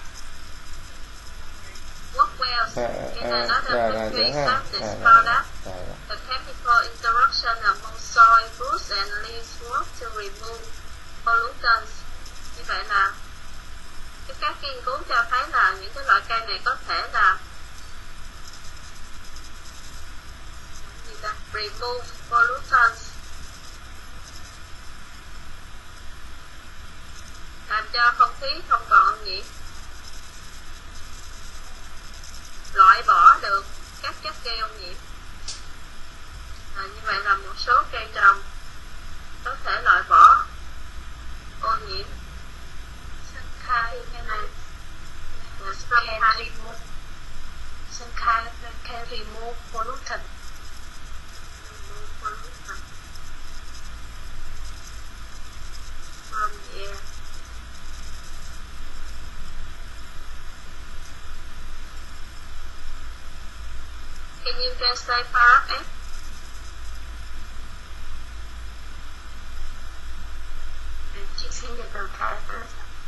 Work wells, À, cái à, này nó rồi, là rồi, factory vậy ha. started Rồi, rồi, product. rồi, rồi. The chemical interaction among soil, roots and leaves work to remove pollutants. Như vậy là cái các nghiên cứu cho thấy là những cái loại cây này có thể là gì ta? Remove pollutants, làm cho không khí không còn ô nhiễm, loại bỏ được các chất gây ô nhiễm. À, như vậy là một số cây trồng có thể loại bỏ ô nhiễm. khai như này. Can remove, some kind can remove pollutant. Remove pollutant from the air. Can you translate paragraph F? Chị xin được đầu thả tới.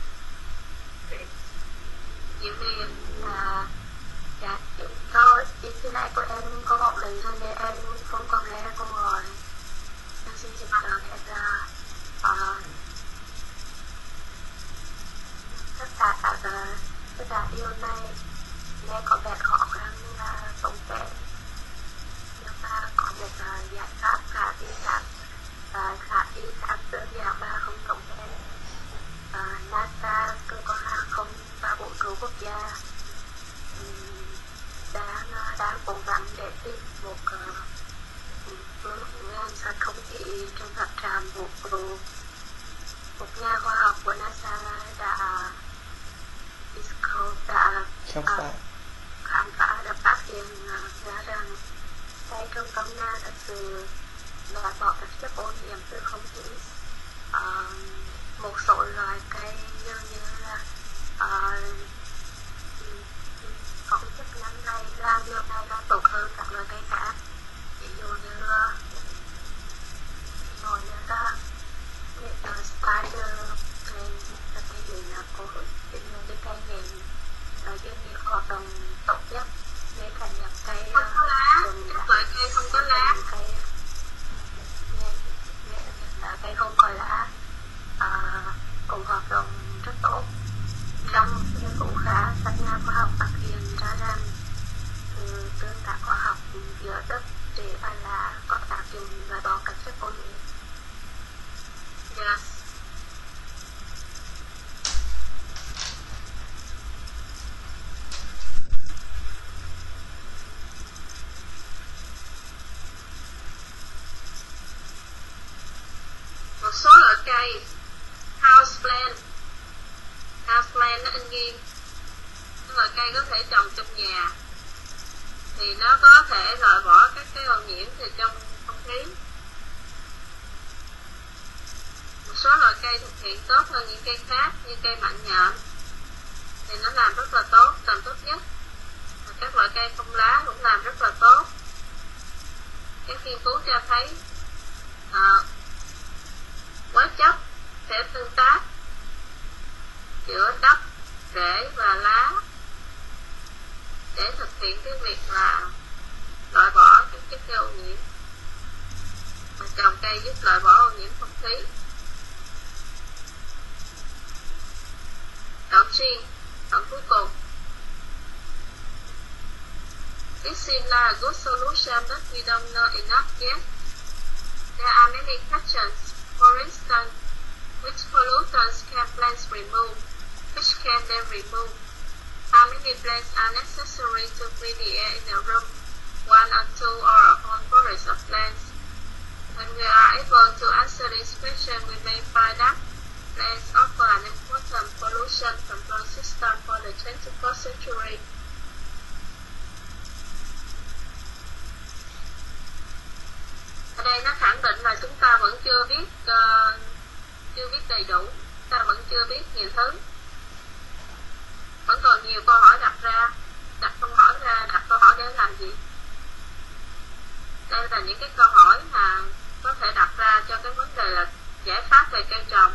Diệu Hiền. À, dạ, có ý khi nãy của em có một lần thôi nên em không còn nghe câu hỏi. Em xin dịch đầu thả ra. À, tất cả cả tất cả điều này nghe có vẻ khó khăn là tổng thể, nhưng mà có một uh, giải pháp khả thi khác uh, khả thi khác đơn giản mà không tổng thể. uh, NASA, cơ quan hàng không và vũ trụ quốc gia um, đang uh, đang cố gắng để tìm một phương án sạch không khí trong các trạm vũ trụ. Một nhà khoa học của NASA đã đã khám phá uh, khám phá đã phát hiện uh, ra rằng cây trong tâm na thật sự loại bỏ các chất ô nhiễm từ không khí. Uh, một số loại cây như như là uh, có cái chức năng này làm điều này là tốt hơn các loại cây khác. Ví dụ như uh, nói như là uh, spider hay là cái gì là có những cái cây này là doanh nghiệp hoạt động tốt nhất để thành nhập cây Không có lá, các loại cây không có lá. Cây, là cây không có lá à, cũng hoạt động rất tốt. Trong nghiên cứu khác, các nhà khoa học phát hiện ra rằng ừ, tương tác hóa học giữa đất, rễ và lá có tác dụng loại bỏ các chất ô nhiễm. Yes. Một số loại cây house plant, house plant nó anh ghi cái loại cây có thể trồng trong nhà thì nó có thể loại bỏ các cái ô nhiễm từ trong không khí. Một số loại cây thực hiện tốt hơn những cây khác như cây mạnh nhọn thì nó làm rất là tốt, làm tốt nhất. Và các loại cây không lá cũng làm rất là tốt. Các nghiên cứu cho thấy à, hóa chất sẽ tương tác giữa đất, rễ và lá để thực hiện cái việc là loại bỏ các chất gây ô nhiễm. Và trồng cây giúp loại bỏ ô nhiễm không khí. Đoạn C, đoạn cuối cùng. It seems like a good solution, but we don't know enough yet. There are many questions. For instance, which pollutants can plants remove? Which can they remove? How many plants are necessary to clean the air in a room? One or two or a whole forest of plants? When we are able to answer this question, we may find out plants offer an important pollution control system for the twenty-first century. Ở đây nó khẳng định là chúng ta vẫn chưa biết uh, chưa biết đầy đủ, ta vẫn chưa biết nhiều thứ, vẫn còn nhiều câu hỏi đặt ra, đặt câu hỏi ra, đặt câu hỏi để làm gì? Đây là những cái câu hỏi mà có thể đặt ra cho cái vấn đề là giải pháp về cây trồng.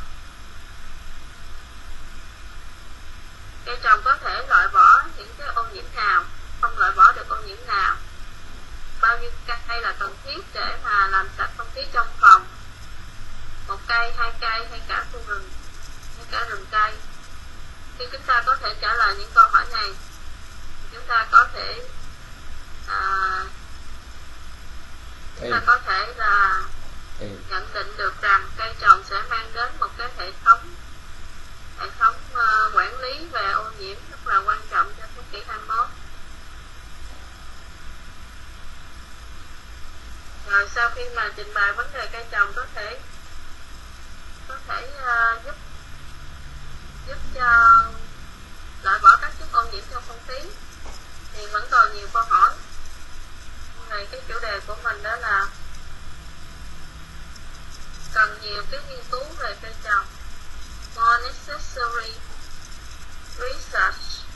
Cây trồng có thể loại bỏ những cái ô nhiễm nào, không loại bỏ được ô nhiễm nào, bao nhiêu cây là cần thiết để mà làm sạch không khí trong phòng, một cây, hai cây hay cả khu rừng hay cả rừng cây. Khi chúng ta có thể trả lời những câu hỏi này, chúng ta có thể à, chúng ta có thể là nhận định được rằng cây trồng sẽ mang đến một cái hệ thống hệ thống uh, quản lý về ô nhiễm rất là quan trọng cho thế kỷ hai mươi mốt. Rồi sau khi mà trình bày vấn đề cây trồng có thể có thể uh, giúp giúp cho loại bỏ các chất ô nhiễm trong không khí. Thì vẫn còn nhiều câu hỏi. Này, cái chủ đề của mình đó là cần nhiều cái nghiên cứu về cây trồng. More necessary research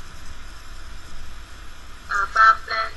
about plant.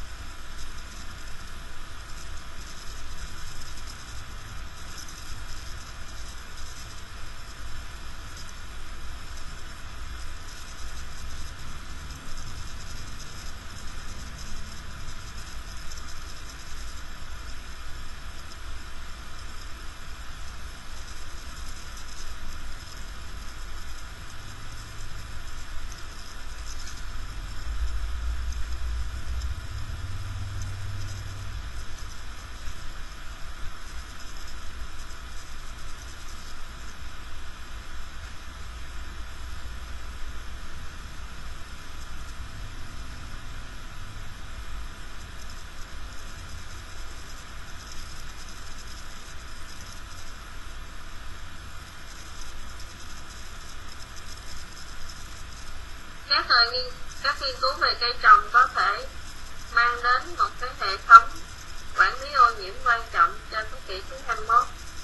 Các, nghiên, các nghiên cứu về cây trồng có thể mang đến một cái hệ thống quản lý ô nhiễm quan trọng cho thế kỷ thứ hai mươi mốt.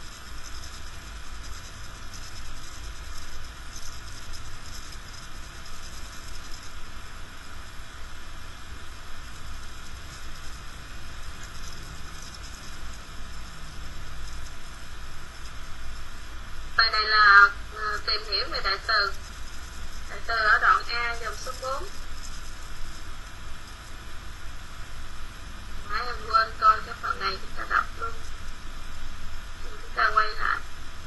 Bài này là uh, tìm hiểu về đại từ. Đại từ ở đoạn A dòng số bốn. Nãy em quên coi cái phần này chúng ta đọc luôn. Chúng ta quay lại.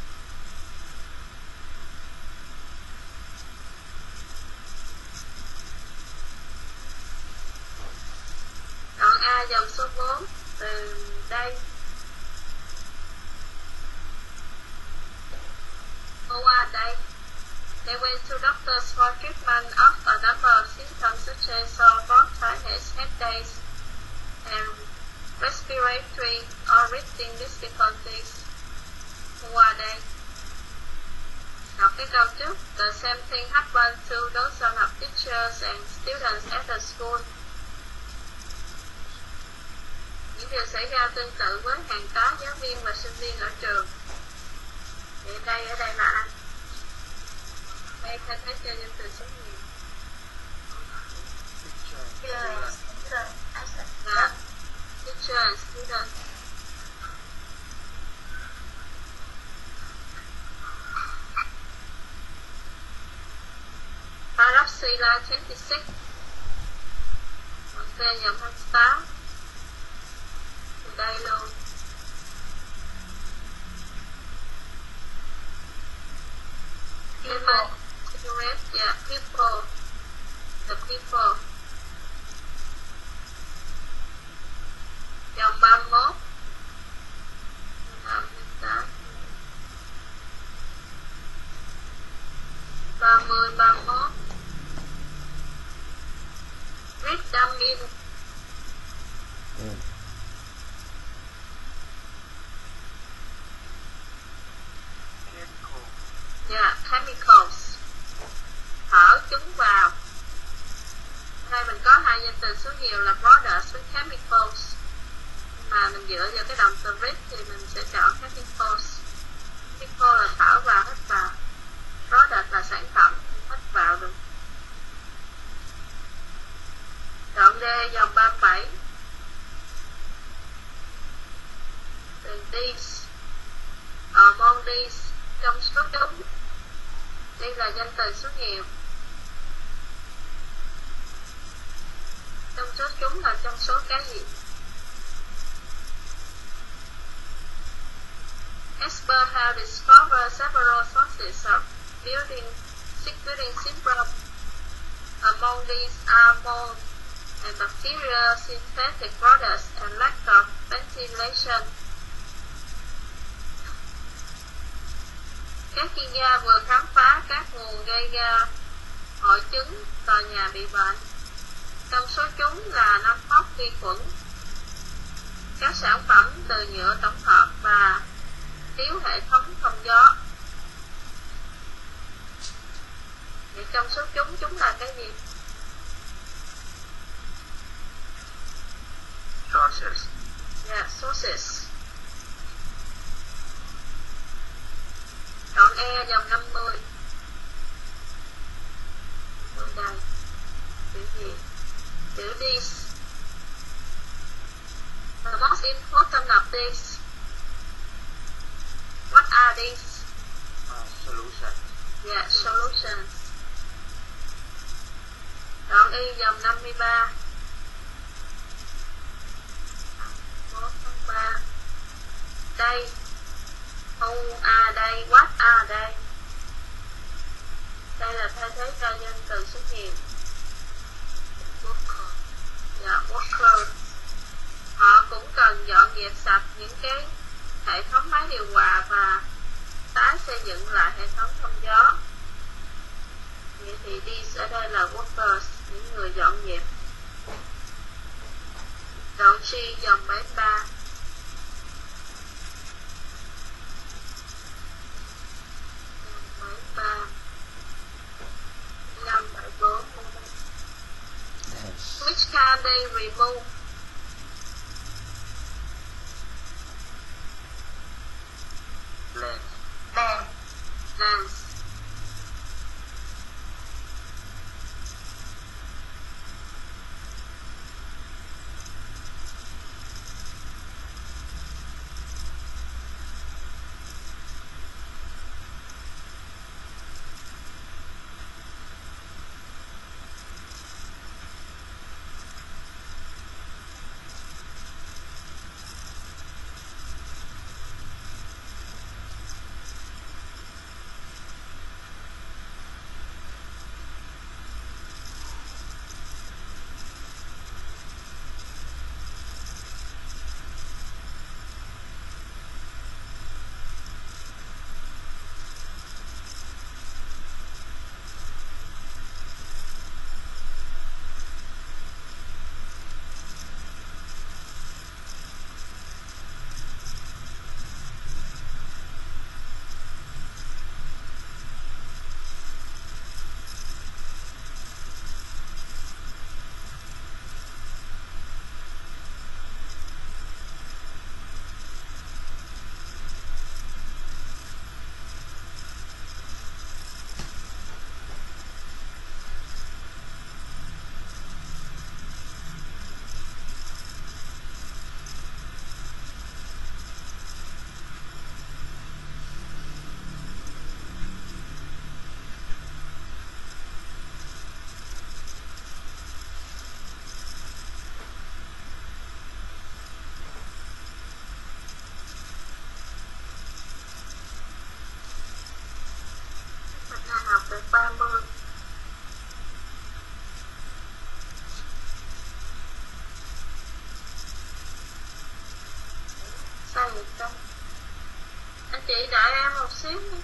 Đoạn A dòng số bốn từ đây. Qua đây. They went to doctors for treatment of a number of symptoms such as sore throat, tiredness, headaches, and respiratory or breathing difficulties. Qua đây. Đọc cái câu trước. The same thing happened to those of teachers and students at the school. Những điều xảy ra tương tự với hàng tá giáo viên và sinh viên ở trường. Thì đây, ở đây là anh. Đây ta thấy cho nhân từ số nhiều. Là teacher and student. Paragraph C line twenty-six. C dòng hai mươi tám. Từ đây luôn. People, yeah, people, the people. Dòng ba mươi mốt. ba mươi, ba mươi mốt. Read them in. Ừ. Yeah, chemicals. Thở chúng vào. Đây mình có hai danh từ số nhiều là products với chemicals. Mà mình dựa vào cái động từ read thì mình sẽ chọn chemicals. Chemical là thở vào, hít vào. Product là sản phẩm, hít vào được. Đoạn D dòng ba mươi bảy. Từ these, among these, trong số chúng. Đây là danh từ số nhiều. Trong số chúng là trong số cái gì? Experts have discovered several sources of building security syndrome. Among these are mold and bacterial synthetic products and lack of ventilation. Các chuyên gia vừa khám phá các nguồn gây ra hội chứng tòa nhà bị bệnh. Trong số chúng là nấm mốc vi khuẩn, các sản phẩm từ nhựa tổng hợp và thiếu hệ thống thông gió. trong số chúng, chúng là cái gì? Sources. Yeah, sources. Đoạn E dòng năm mươi. Ở đây. Chữ gì? Chữ these. The most important of these. What are these? Uh, solution. Yeah, solutions. Đoạn Y dòng năm mươi ba. một tháng ba. Đây. Who are they? What are they? Đây là thay thế cho nhân từ xuất hiện. Worker. Dạ, worker. Họ cũng cần dọn dẹp sạch những cái hệ thống máy điều hòa và tái xây dựng lại hệ thống thông gió. Vậy thì these ở đây là workers, những người dọn dẹp. Đoạn G dòng bảy mươi ba. bảy mươi ba. năm bảy bốn. Which can they remove? Lens. Đèn. Lens. Học được ba mươi. Sao vậy con? Anh chị đợi em một xíu nha.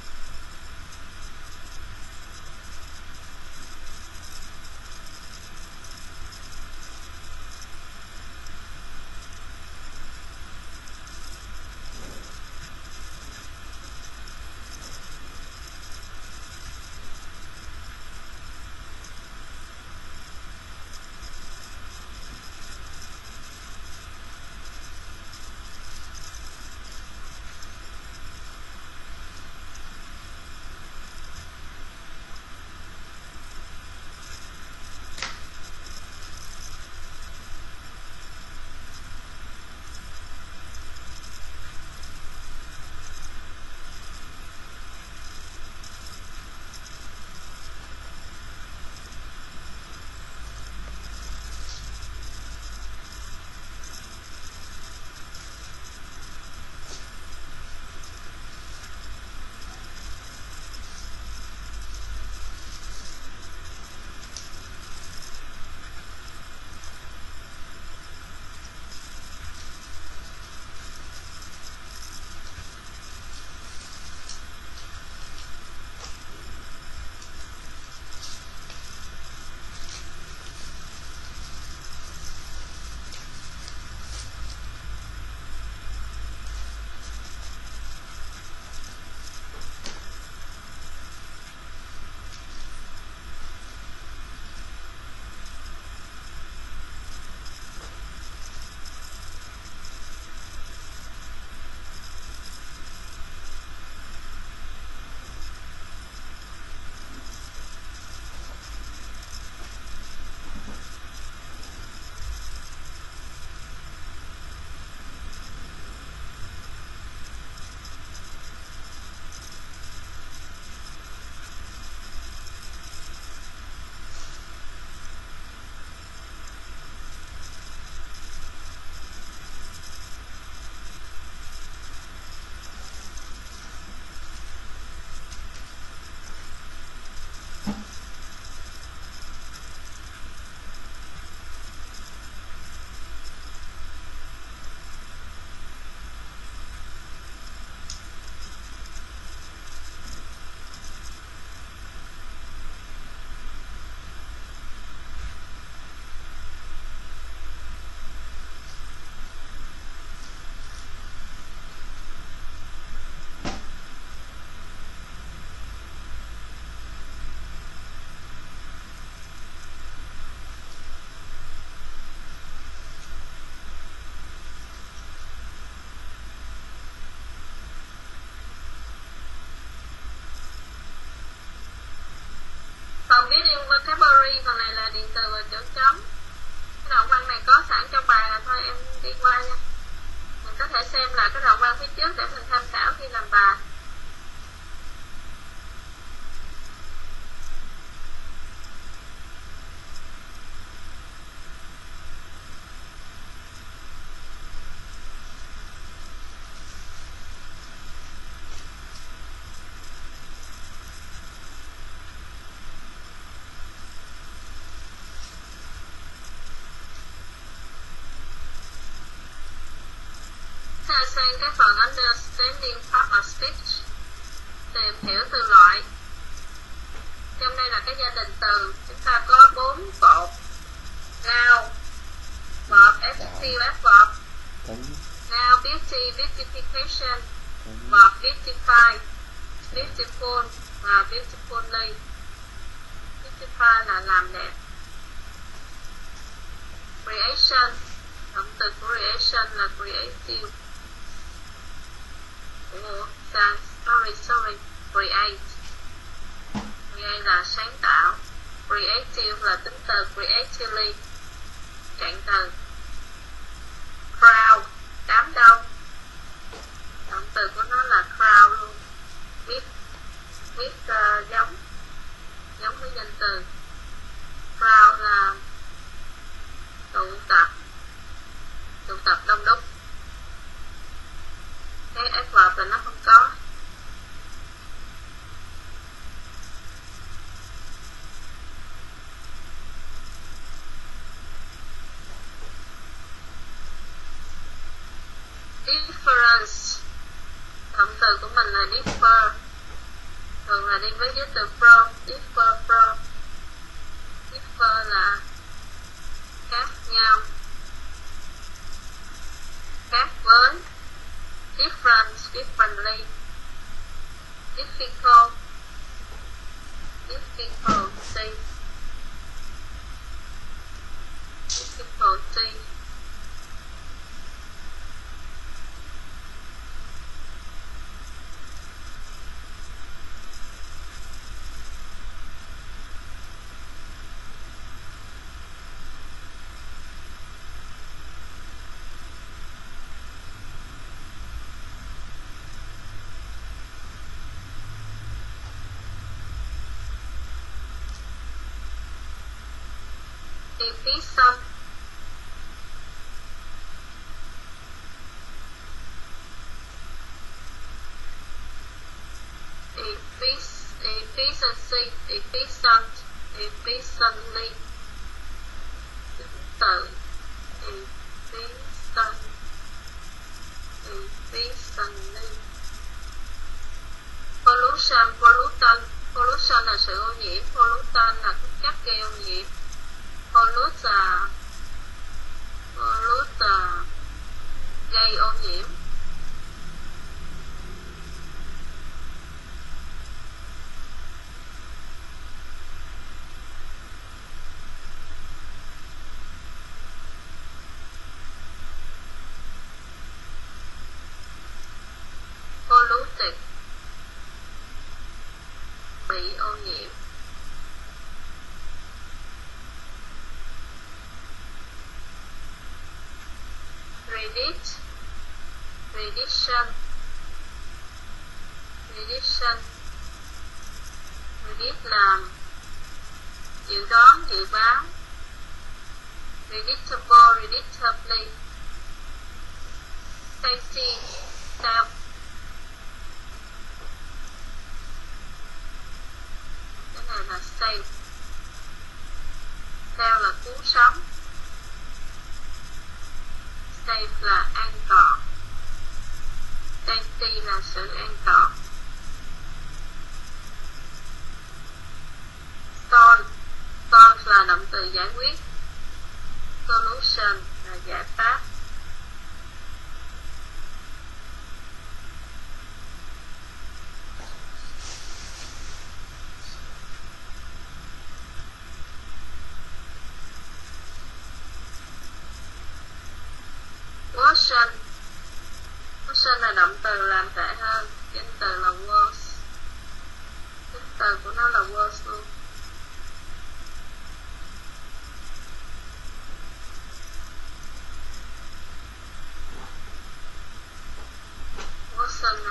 còn biết in vocabulary, còn này là điện từ và chỗ chấm. Cái đoạn văn này có sẵn trong bài là thôi em đi qua nha. Mình có thể xem lại cái đoạn văn phía trước để mình tham khảo khi làm bài. Sang cái phần understanding part of speech, tìm hiểu từ loại. Trong đây là cái gia đình từ, chúng ta có bốn cột: noun, verb, adjective, adverb. Noun, beauty, beautification, verb, beautify, beautiful và beautifully. Beautify là làm đẹp. Creation, động từ creation là creative. Ủa, sao? Sorry, sorry. Create. Create là sáng tạo. Creative là tính từ creatively. Trạng từ. Crowd, đám đông. Động từ của nó là crowd luôn. Biết, biết uh, giống, giống với danh từ. Crowd là tụ tập, tụ tập đông đúc. Cái adverb là nó không có. Difference, động từ của mình là differ, thường là đi với với từ from. Differ from, differ là khác nhau, khác với. Different, differently. Difficult, difficulty, difficulty. Efficient, efficiency, efficient, efficiently. Từ efficient, efficiently. Pollution, pollutant. Pollution là sự ô nhiễm, pollutant là chất gây ô nhiễm. Pollute là pollute là gây ô nhiễm. Polluted, bị ô nhiễm. Predict, prediction, prediction. Predict là dự đoán, dự báo. Predictable, predictably. Safety, self. Cái này là safe. Self là cứu sống. Safe là an toàn. Safety là sự an toàn. Solve, solve là động từ giải quyết. Solution là giải pháp. Worsen, worsen là động từ làm tệ hơn, danh từ là worse. Danh từ của nó là worse luôn.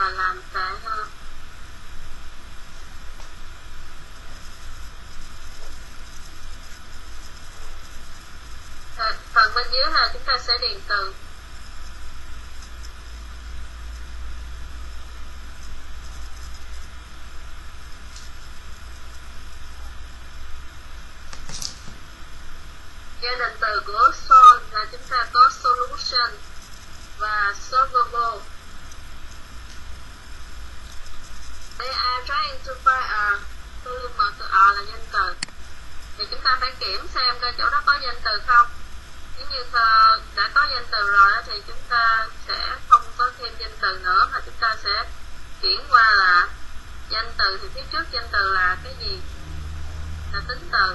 là làm tệ hơn. Rồi, phần bên dưới là chúng ta sẽ điền từ. Gia đình từ của solve là chúng ta có solution và solvable. They are trying to find a, từ M từ R là danh từ. Thì chúng ta phải kiểm xem coi chỗ đó có danh từ không. Nếu như đã có danh từ rồi thì chúng ta sẽ không có thêm danh từ nữa, mà chúng ta sẽ chuyển qua là danh từ. Thì phía trước danh từ là cái gì? Là tính từ.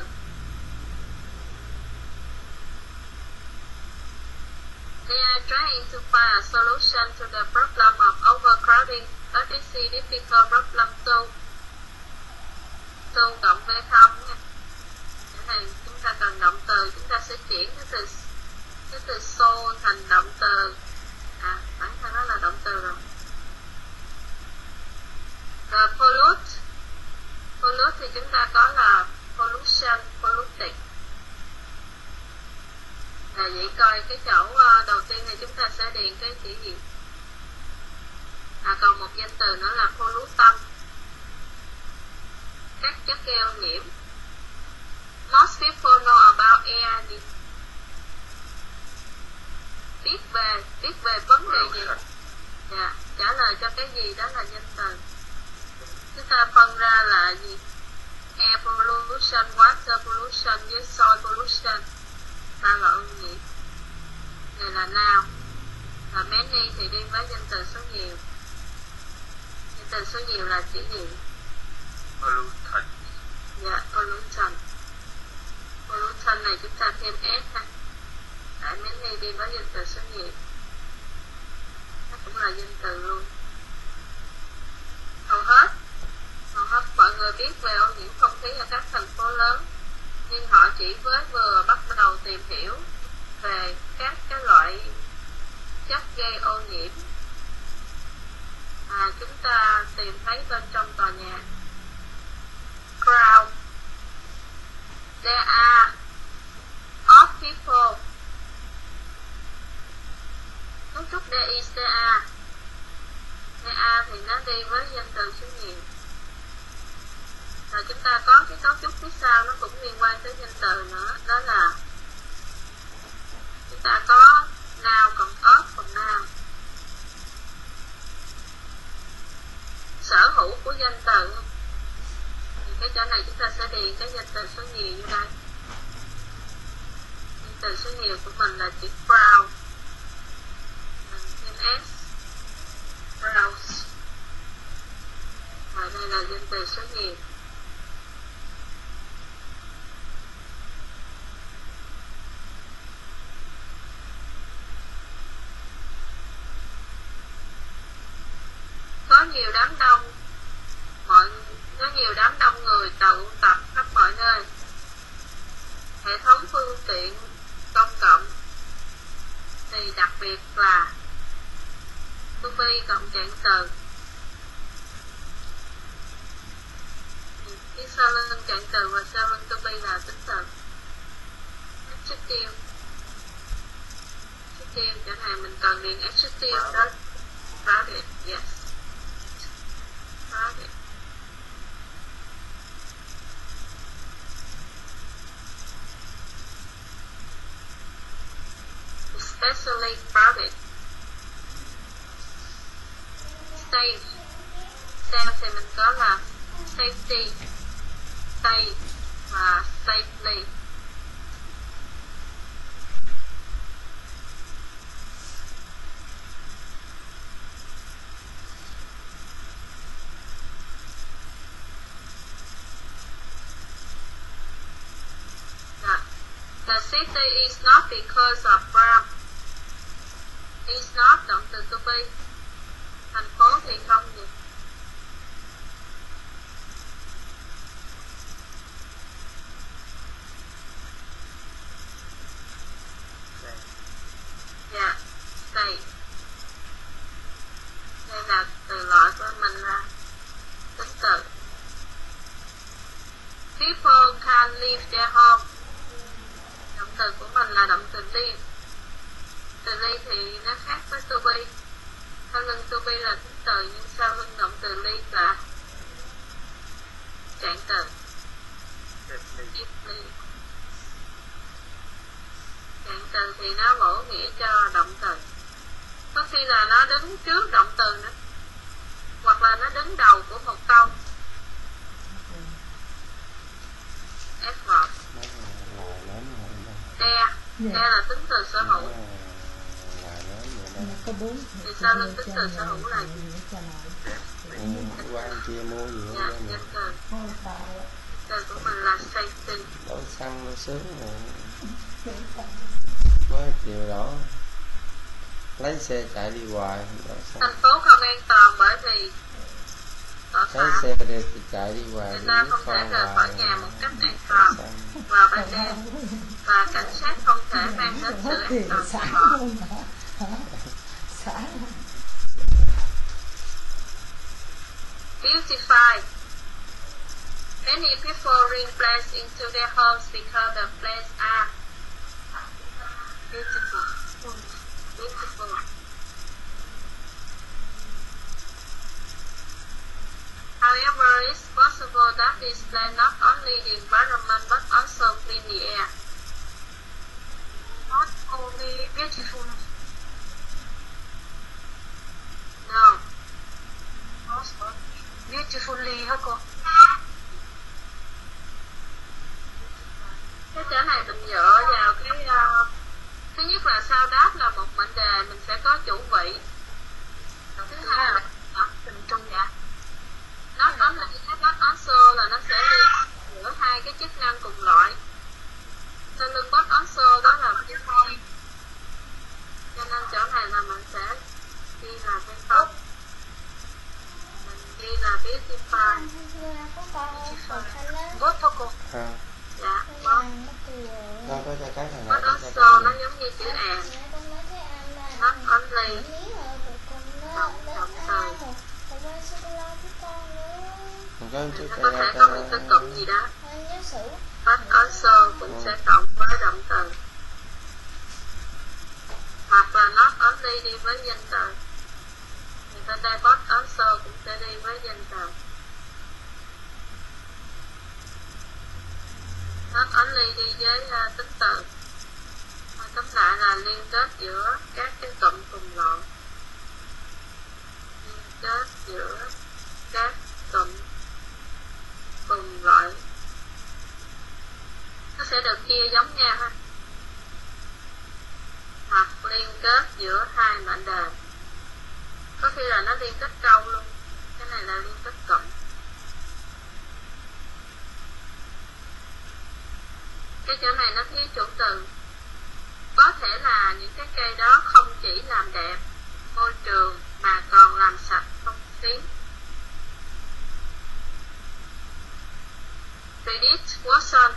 They are trying to find a solution to the problem of overcrowding, but it's a difficult problem to to cộng với không nha. Cái này chúng ta cần động từ, chúng ta sẽ chuyển cái từ cái từ so thành động từ. À, bản thân đó là động từ rồi. Rồi pollute, pollute thì chúng ta có là pollution, polluting. À, vậy coi cái chỗ uh, đầu tiên thì chúng ta sẽ điền cái chữ gì? À, còn một danh từ nữa là pollutant, các chất gây ô nhiễm. Most people know about air. Biết về, biết về vấn đề gì? Dạ, trả lời cho cái gì đó là danh từ. Chúng ta phân ra là gì? Air pollution, water pollution với soil pollution. Ta là ô nhiễm. Này là nào. Và many thì đi với danh từ số nhiều. Danh từ số nhiều là chữ gì? Pollutant. Dạ, pollutant. Pollutant này chúng ta thêm S ha. Tại many đi với danh từ số nhiều. Nó cũng là danh từ luôn. Hầu hết Hầu hết mọi người biết về ô nhiễm không khí ở các thành phố lớn, nhưng họ chỉ mới vừa bắt đầu tìm hiểu về các cái loại chất gây ô nhiễm. À, chúng ta tìm thấy bên trong tòa nhà. Crowd. There are odd people. Cấu trúc there is there are. There are thì nó đi với danh từ số nhiều. Rồi chúng ta có cái cấu trúc phía sau nó cũng liên quan tới danh từ nữa, đó là chúng ta có noun cộng off cộng noun. Sở hữu của danh từ. Thì cái chỗ này chúng ta sẽ điền cái danh từ số nhiều như đây. Danh từ số nhiều của mình là chữ brown. Thêm S. Browse. Và đây là danh từ số nhiều. Có nhiều đám đông, mọi có nhiều đám đông người tụ tập khắp mọi nơi. Hệ thống phương tiện công cộng thì đặc biệt là to be cộng trạng từ. Phía sau lưng trạng từ và sau lưng to be là tính từ. Adjective. Adjective chỗ này mình cần điền adjective đó. Crowded, yes. Crowded. Especially crowded. Safe. Safe thì mình có là safety, safe và safely. The city is not because of brown. Is not động từ to be. Thành phố thì không gì. Dạ, yeah, state. Đây là từ loại live. Từ live thì nó khác với to be. Sau lưng to be là tính từ, nhưng sau lưng động từ live là trạng từ. Trạng từ thì nó bổ nghĩa cho động từ. Có khi là nó đứng trước động từ nữa, hoặc là nó đứng đầu của một câu. F một. Đe. Đe là tính từ sở hữu. Thì sau lưng tính từ sở hữu là gì? Quan kia mua gì Dạ, danh từ. Từ của mình là safety. Đổ xăng nó sướng rồi. Có chiều đó lấy xe chạy đi hoài. Thành phố không an toàn bởi vì tội thấy phạm. xe đi chạy đi hoài. Người ta không thể rời khỏi nhà một cách an toàn vào ban đêm, và cảnh sát không thể mang đến sự an toàn cho họ. Beautify. Many people bring plants into their homes because the plants are beautiful. Beautiful. However, it's possible that these plants not only the environment but also clean the air. Not only beautiful. No. Also beautifully hả cô? Cái chỗ này mình dựa vào cái uh, thứ nhất là sao đáp là một mệnh đề, mình sẽ có chủ vị. Thứ hai là Tình trung dạ. nó có là not also là nó sẽ liên giữa hai cái chức năng cùng loại. Sau lưng but also đó là cái thôi. Cho nên chỗ này là mình sẽ ghi là cái không. Mình ghi là beautify. Good thôi cô. À, Dạ, vâng. nó có cho cái thằng But này có cho also cái nó này. giống như chữ and. Not only. Động động từ. Mình có chút Nó cái có thể có một cái cụm gì đó. But also cũng sẽ cộng với động từ. Hoặc là not only đi với danh từ. Thì bên đây but also cũng sẽ đi với danh từ. Not only đi với uh, tính từ. Mà tóm lại là liên kết giữa các cái cụm cùng loại. Liên kết giữa các cụm cùng loại. Nó sẽ được chia giống nhau ha. Hoặc liên kết giữa hai mệnh đề. Có khi là nó liên kết câu luôn. Cái này là liên kết cụm. Cái chỗ này nó thiếu chủ từ. Có thể là những cái cây đó không chỉ làm đẹp môi trường mà còn làm sạch không khí. Predict Watson.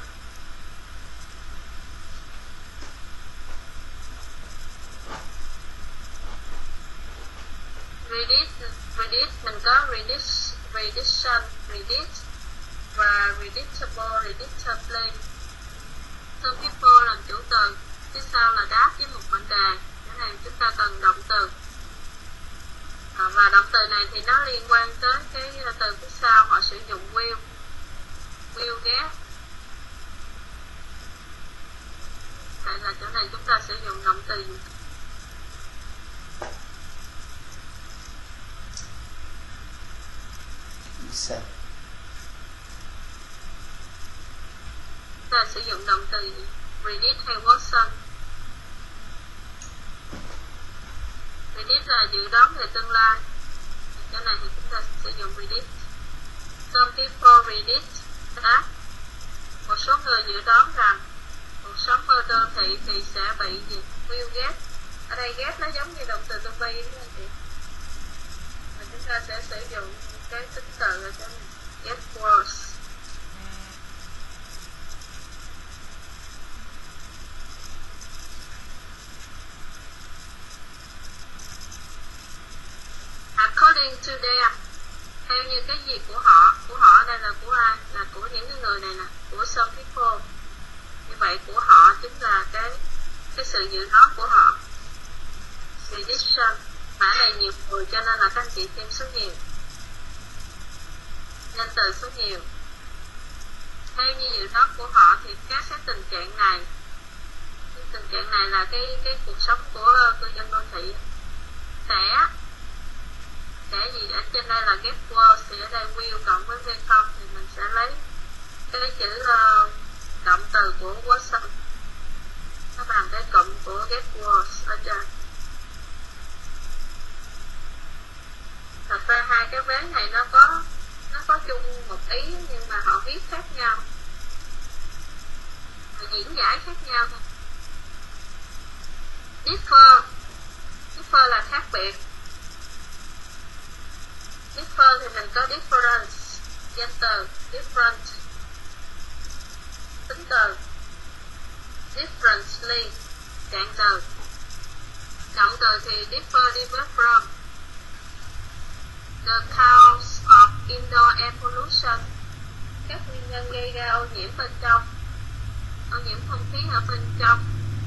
Predict, predict mình có predict, prediction, predict và predictable, predictably. Some people làm chủ từ, phía sau là đáp với một mệnh đề. Cái này chúng ta cần động từ. À, và động từ này thì nó liên quan tới cái từ phía sau, họ sử dụng will. Will get. Tại là chỗ này chúng ta sử dụng động từ. Sao? Chúng ta sử dụng động từ predict hay Watson. Predict là dự đoán về tương lai. Chỗ này thì chúng ta sử dụng predict. Some people predict that. Một số người dự đoán rằng cuộc sống ở đô thị thì sẽ bị gì? Will get. Ở đây get nó giống như động từ to be đúng không chị? Và chúng ta sẽ sử dụng cái tính từ ở chỗ này. Get worse. According to their, theo như cái gì của họ, của họ ở đây là của ai? Là của những cái người này nè, của some people. Như vậy của họ chính là cái cái sự dự đoán của họ. Prediction, mã này nhiều người cho nên là các anh chị thêm số nhiều, nhân từ số nhiều. Theo như dự đoán của họ thì các cái tình trạng này, cái tình trạng này là cái cái cuộc sống của cư dân đô thị sẽ sẽ gì ở trên đây là get worse, thì ở đây will cộng với will không thì mình sẽ lấy cái chữ uh, động từ của worsen, nó bằng cái cụm của get worse ở trên. Thật ra hai cái vế này nó có nó có chung một ý nhưng mà họ viết khác nhau, họ diễn giải khác nhau thôi. Differ, differ là khác biệt. Differ thì mình có difference, danh từ, different, tính từ, differently, trạng từ. Động từ thì differ đi với from. The cause of indoor air pollution, các nguyên nhân gây ra ô nhiễm bên trong, ô nhiễm không khí ở bên trong.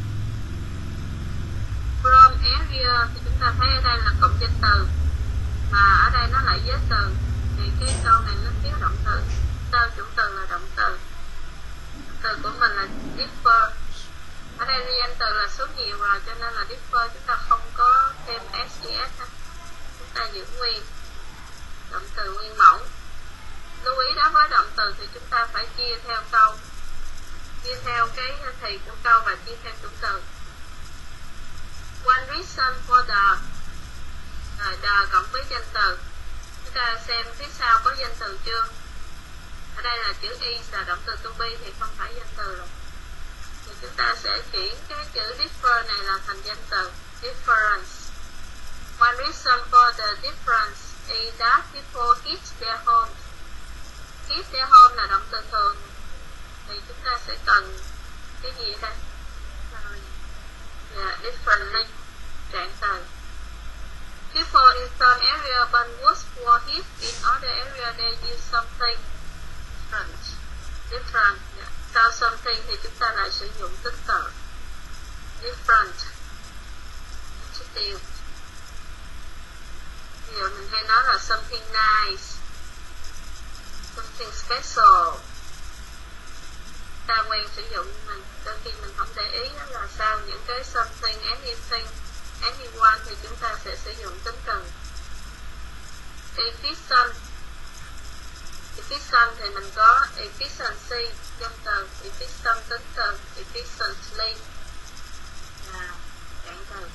From area thì chúng ta thấy ở đây là cụm danh từ, mà ở đây nó lại giới từ, thì cái câu này nó thiếu động từ, sau chủ từ là động từ. Động từ của mình là differ. Ở đây danh từ là số nhiều rồi cho nên là differ chúng ta không có thêm ses, chúng ta giữ nguyên động từ nguyên mẫu. Lưu ý đó, với động từ thì chúng ta phải chia theo câu, chia theo cái thì của câu và chia theo chủ từ. One reason for the, rồi the cộng với danh từ. Chúng ta xem phía sau có danh từ chưa? Ở đây là chữ is là động từ to be thì không phải danh từ rồi. Thì chúng ta sẽ chuyển cái chữ differ này là thành danh từ, difference. One reason for the difference is that people keep their homes. Keep their home là động từ thường, thì chúng ta sẽ cần cái gì đây? Yeah, differently, trạng từ. People in some area burn wood for heat, in other area they use something different. Different. Yeah. Sau something thì chúng ta lại sử dụng tính từ different. Adjective. Ví dụ mình hay nói là something nice, something special. Ta quen sử dụng, mình đôi khi mình không để ý đó là sau những cái something, anything, anyone thì chúng ta sẽ sử dụng tính từ. Efficient. Efficient thì mình có efficiency, danh từ, efficient tính từ, efficiently là trạng từ.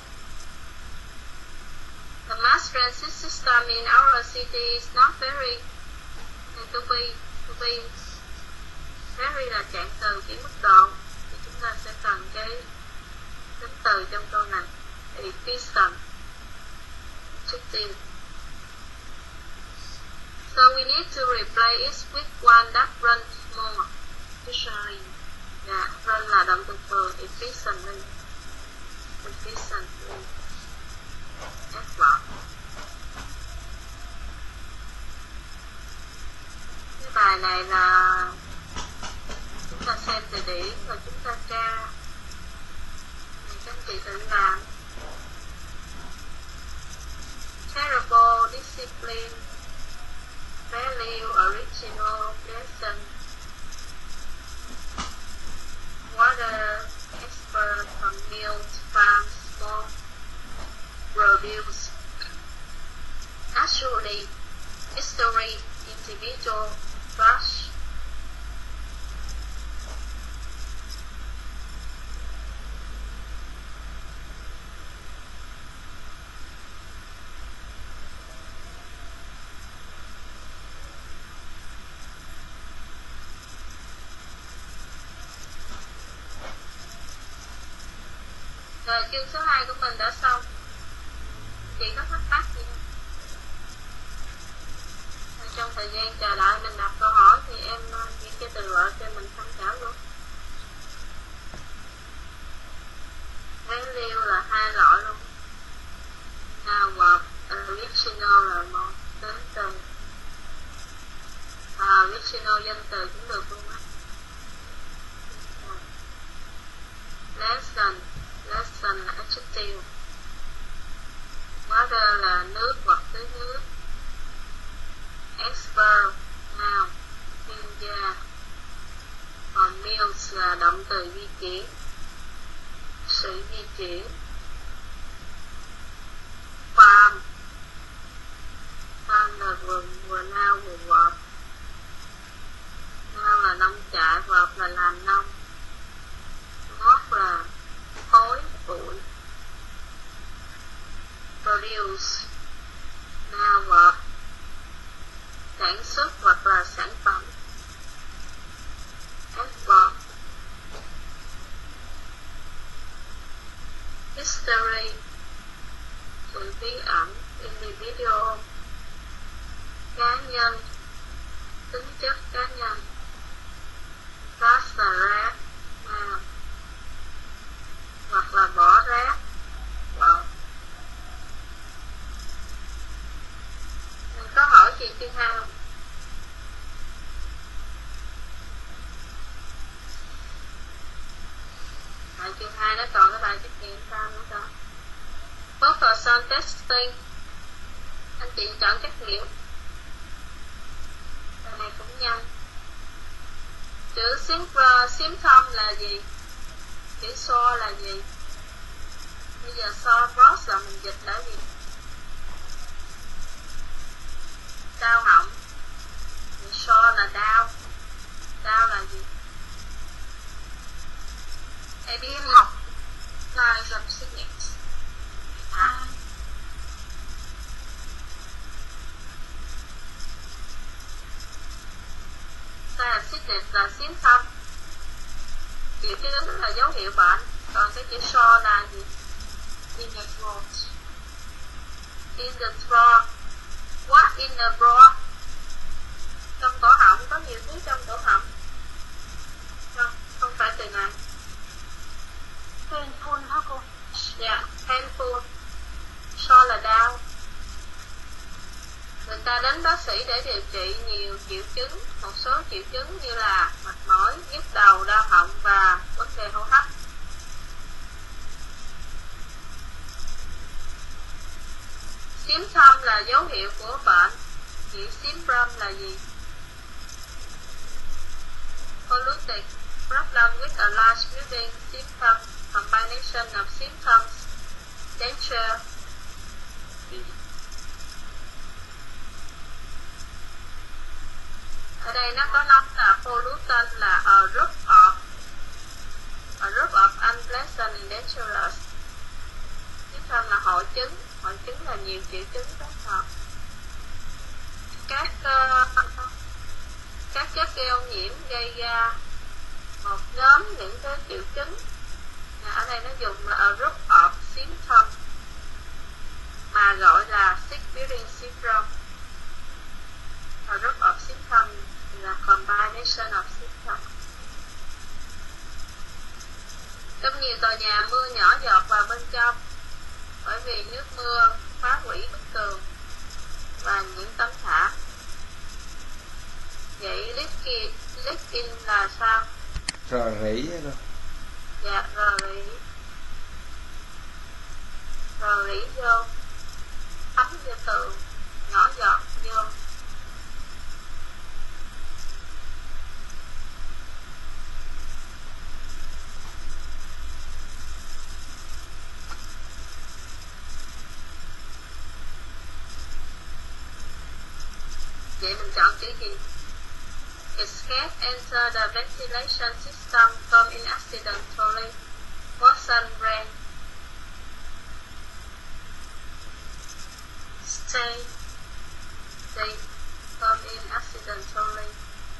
The mass transit system in our city is not very, to be, to be, very là trạng từ chỉ mức độ, thì chúng ta sẽ cần cái tính từ trong câu này, efficient, adjective. So we need to replace it with one that runs more efficiently. Yeah, run là động từ thường, efficiently, efficiently. F một. Cái bài này là chúng ta xem từ điển và chúng ta tra, các anh chị tự làm. Terrible discipline, value original lesson, water expert from mills, farms, small produce. Actually, history, individual, trash. Rồi chương số hai của mình đã xong. Chị có thắc mắc gì không? Trong thời gian chờ đợi mình đặt câu hỏi thì em ghi cái từ loại cho mình tham khảo luôn. Value là hai loại luôn. Nào và original là một đến từ. À, original danh từ cũng được luôn á. Lesson, siêu. Water là nước hoặc tưới nước. Expert, noun, chuyên gia. Còn mills là động từ di chuyển, sự di chuyển. Farm, farm là vườn, vừa lao vừa vọt. Lao là nông trại, vọt là làm nông. Ngót là khói, bụi. Produce, nào vọt, sản xuất hoặc là sản phẩm. Export. History, sự bí ẩn. Individual, cá nhân, tính chất cá nhân. Trash là rác, nào, hoặc là bỏ rác, bỏ. Mình có hỏi gì chương hai không? Bài chương hai nó còn cái bài trắc nghiệm sao nữa đó. Focus on testing. Anh chị chọn trắc nghiệm. Bài này cũng nhanh. Chữ symptom là gì? Chữ so là gì? Bây giờ so cross là mình dịch là gì? Đau họng. So là đau. Đau là gì? Em biết học signs of sickness. À. Signs of sickness là symptom. Triệu chứng là dấu hiệu bệnh. Còn cái chữ so là gì? In the throat. In the throat. What in the throat? Trong cổ họng, có nhiều thứ trong cổ họng. Không, không phải từ này. Painful hả cô? Dạ, yeah, painful. So là đau. Người ta đến bác sĩ để điều trị nhiều triệu chứng. Một số triệu chứng như là mệt mỏi, nhức đầu, đau họng và vấn đề hô hấp. Symptom là dấu hiệu của bệnh. Chữ symptom là gì? Polluted, problem with a large building, symptom, combination of symptoms, danger. Ở đây nó có nói là pollutant là a group of a group of unpleasant and dangerous. Symptom là hội chứng. Hội chứng là nhiều triệu chứng kết hợp. Các uh, các chất gây ô nhiễm gây ra một nhóm những cái triệu chứng. Ở đây nó dùng là a group of symptoms mà gọi là sick building syndrome. A group of symptoms là combination of symptoms. Trong nhiều tòa nhà mưa nhỏ giọt vào bên trong bởi vì nước mưa phá hủy bức tường và những tấm thảm. Vậy leaking, leaking là sao? Rò rỉ đó. Dạ, rò rỉ. Rò rỉ vô, thấm vô tường, nhỏ giọt vô. Vậy mình chọn chữ gì? Escape enter the ventilation system come in accidentally. Watson ran. Stay. Stay. Come in accidentally.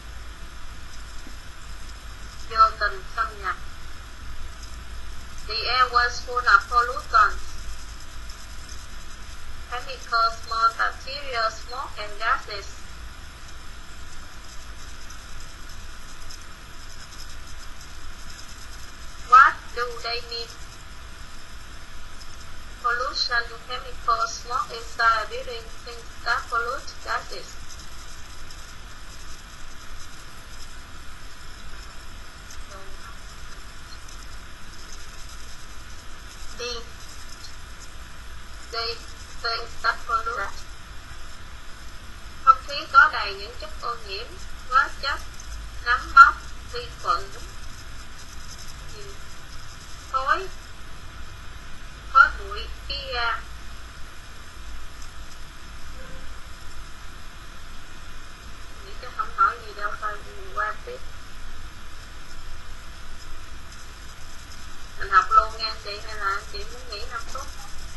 Vô tình xâm nhập. The air was full of pollutants. Chemicals, small bacteria, smoke and gases. What do they mean? Pollution, chemicals, smoke inside a building, things that pollute gases. D. They things that pollute. Không khí có đầy những chất ô nhiễm, hóa chất, nấm mốc, vi khuẩn, khói, khói bụi, khí ga. Nghĩ chắc không hỏi gì đâu, thôi mình qua tiếp. Mình học luôn nha anh chị, hay là anh chị muốn nghỉ năm phút?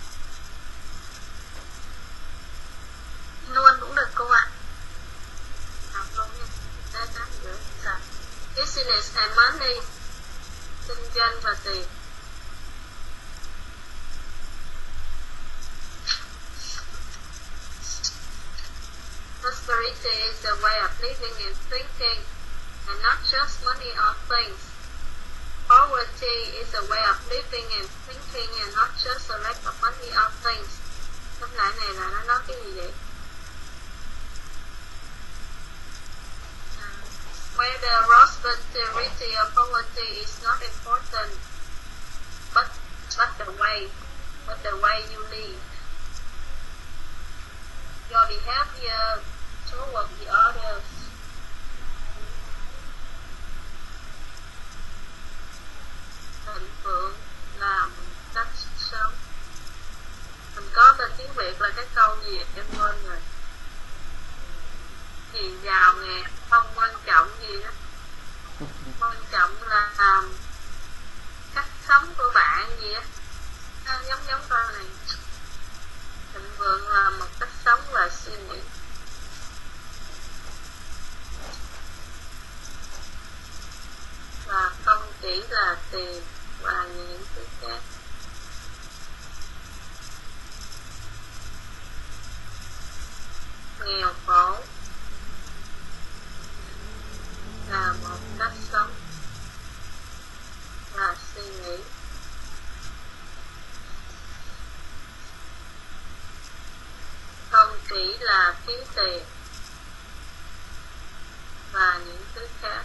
Luôn cũng được cô ạ. Học luôn nha, đến tám rưỡi. Dạ. Business and money, kinh doanh và tiền. Prosperity is a way of living and thinking, and not just money or things. Poverty is a way of living and thinking, and not just a lack of money or things. Tóm lại này là nó nói cái gì vậy? Whether prosperity or poverty is not important, but but the way, but the way you live. Your behavior toward the others. Hình tượng là cách sống. Mình có bên tiếng Việt là cái câu gì em quên rồi. Gì giàu nghèo không quan trọng gì đó. Quan trọng là um, cách sống của bạn gì á. À, giống giống câu này. Thịnh vượng là một cách sống và suy nghĩ. Và không chỉ là tiền và những thứ khác. Nghèo khổ là một cách sống và suy nghĩ. Không chỉ là kiếm tiền và những thứ khác.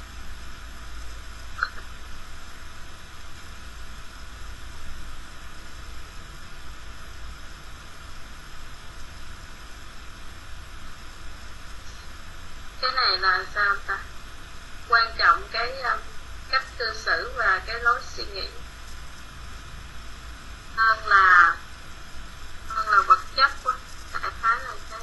Cái này là sao ta? Quan trọng cái um, cách cư xử và cái lối suy nghĩ hơn là hơn là vật chất quá. Đại khái là thế.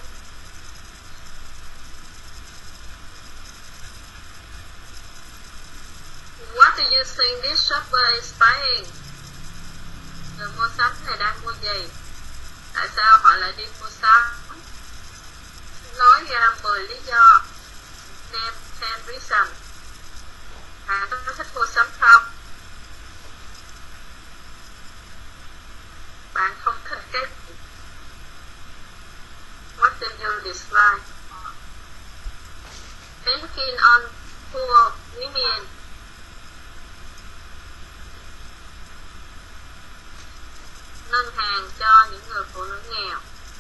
What do you think this shopper is buying? Người mua sắm này đang mua gì? Tại sao họ lại đi mua sắm? Nói ra mười lý do. Name ten reasons. Bạn có thích mua sắm không? Bạn không thích cái gì? What do you dislike? Banking on poor women. Ngân hàng cho những người phụ nữ nghèo.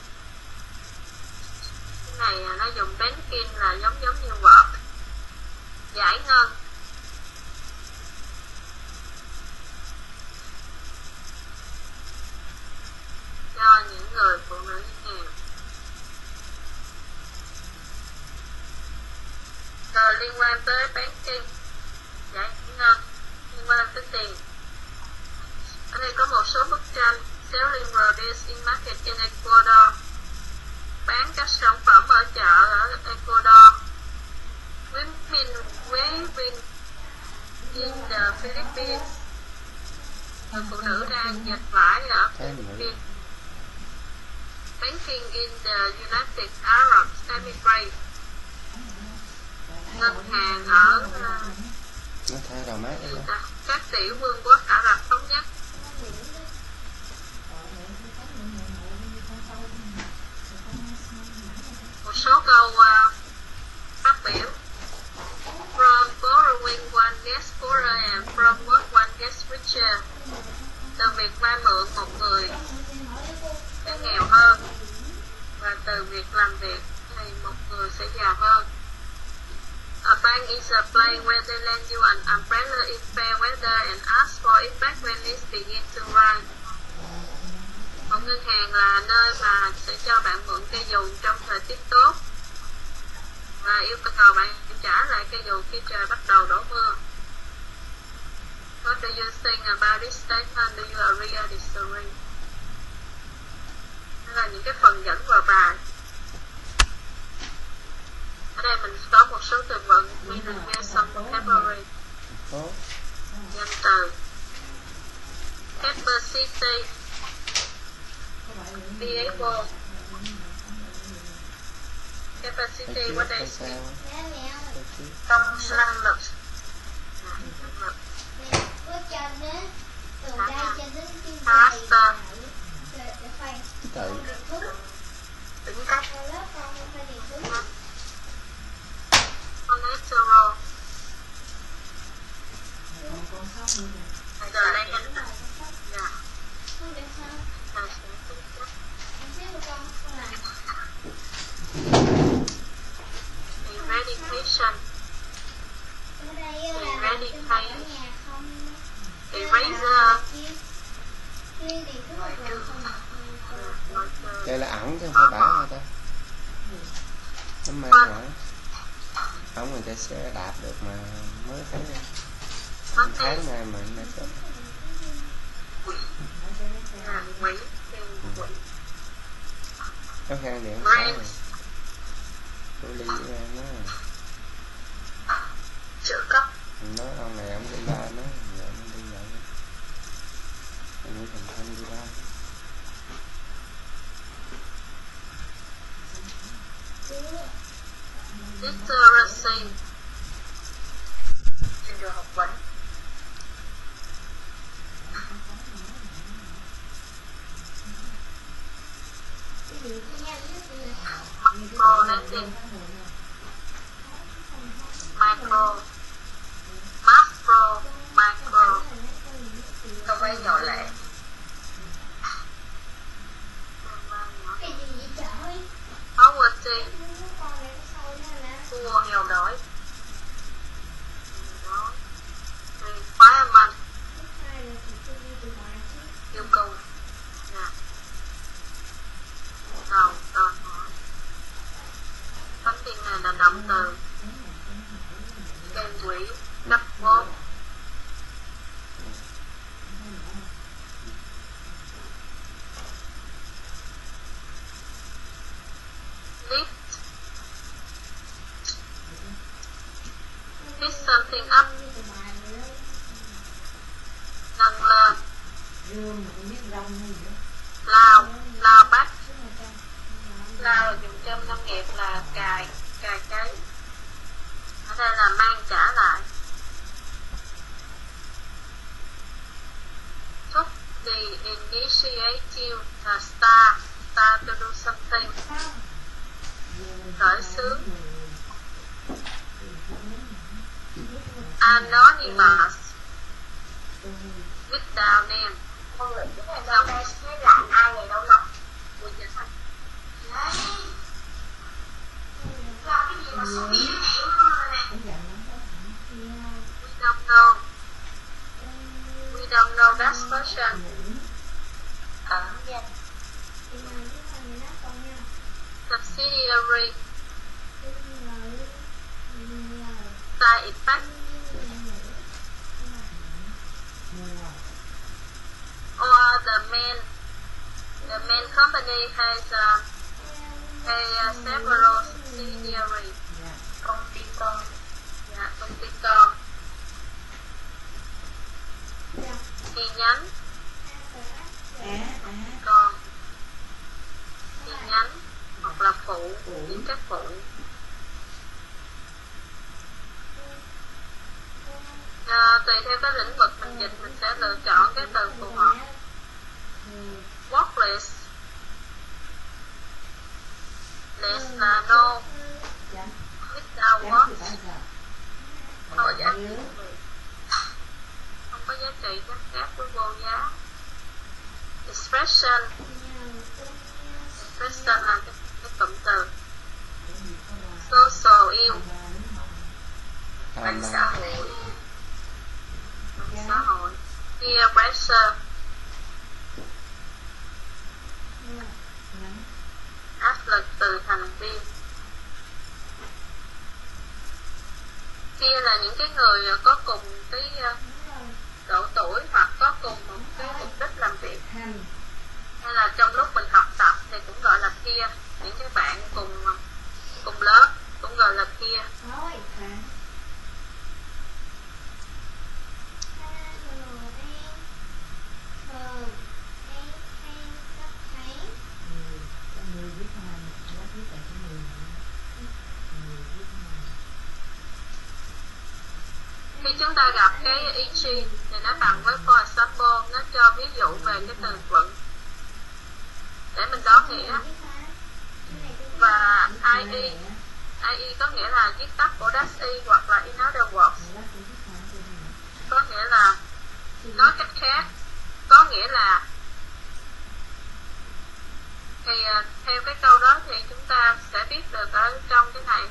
Cái này nó dùng banking là giống giống như vợ. Giải ngân. Cho những người phụ nữ nghèo. Rồi liên quan tới banking, giải ngân, liên quan tới tiền. Ở đây có một số bức tranh. Selling produce in market in Ecuador. Bán các sản phẩm ở chợ ở Ecuador. Women weaving in the Philippines. Người phụ nữ đang dệt vải ở Philippines. Banking in the United Arab Emirates. Ngân hàng ở uh, các tiểu vương quốc Ả Rập Thống Nhất. Một số câu uh, phát biểu. From borrowing one gets poorer and from work one gets richer. Từ việc vay mượn một người sẽ nghèo hơn, và từ việc làm việc thì một người sẽ giàu hơn. A bank is a place where they lend you an umbrella in fair weather and ask for it back when it begins to rain. Một ngân hàng là nơi mà sẽ cho bạn mượn cây dù trong thời tiết tốt và yêu cầu bạn trả lại cây dù khi trời bắt đầu đổ mưa. What do you think about this statement? Do you agree or disagree? Đó là những cái phần dẫn vào bài. Ở đây mình có một số từ vựng, mình được nghe some vocabulary. Danh từ capacity, be able. Capacity, what is it? Công năng lực. Character. Tự. Tính cách. Collateral. Giờ đây tính cách. Dạ. Eradication. Eradicate. Eraser. Đây là ẩn chứ không phải bả người ta. Nó mang hả? Không người ta sẽ đạp được mà mới thấy đây. Một tháng nay mà nó sẽ Quỷ. có khang điện sáu rồi. Cô Ly với em nó Trợ cấp. nói ông này ông đi ba nó giờ nó đi vậy. Anh nghĩ thành thân đi ba. Literacy. Trình độ học vấn. Micro lending. Micro. Macro. Micro. Cho vay nhỏ lẻ. Poverty. Thua nghèo đói. Requirement. Yêu cầu. Dạ. Cầu, đòi hỏi. Tấm tiền này là động từ. Gây quỹ, đắp vốn. Lift. Lift something up. Nâng lên. Lao, lao bắt. Lao dùng trong nông nghiệp là cài, cài cấy. Ở đây là mang trả lại. Took the initiative to start, start to do something. Khởi xướng. Anonymous. Without name. Con lượt cái này đâu đây thấy lạ ai vậy đâu không? Ui chết sao? Làm cái gì mà số bị nó nhảy luôn nè. We don't know. We don't know that person. Ẩn danh. Subsidiary. Side effect. Or the main, the main company has uh, a uh, several subsidiaries. Công ty con. Dạ, công ty con. Chi nhánh. Con. Chi nhánh hoặc là phụ, những các phụ. À, tùy theo cái lĩnh vực mình dịch mình sẽ lựa chọn cái từ phù hợp. Workless. Less là no. Without work. Không có giá trị. Không có giá trị các khác với vô giá. Expression. Expression là cái, cái cụm từ. Social yêu. Mạng xã hội. Mạng xã hội. Peer pressure. áp lực từ thành viên. Kia là những cái người có cùng cái độ tuổi hoặc có cùng một cái mục đích làm việc, hay là trong lúc mình học tập thì cũng gọi là peer. Những cái bạn cùng cùng lớp cũng gọi là peer. Khi chúng ta gặp cái e giê thì nó bằng với for example, nó cho ví dụ về cái từ vựng để mình đoán nghĩa. Và i e, i e có nghĩa là viết tắt của dash e hoặc là in other words, có nghĩa là, nói cách khác, có nghĩa là thì theo cái câu đó thì chúng ta sẽ biết được ở trong cái này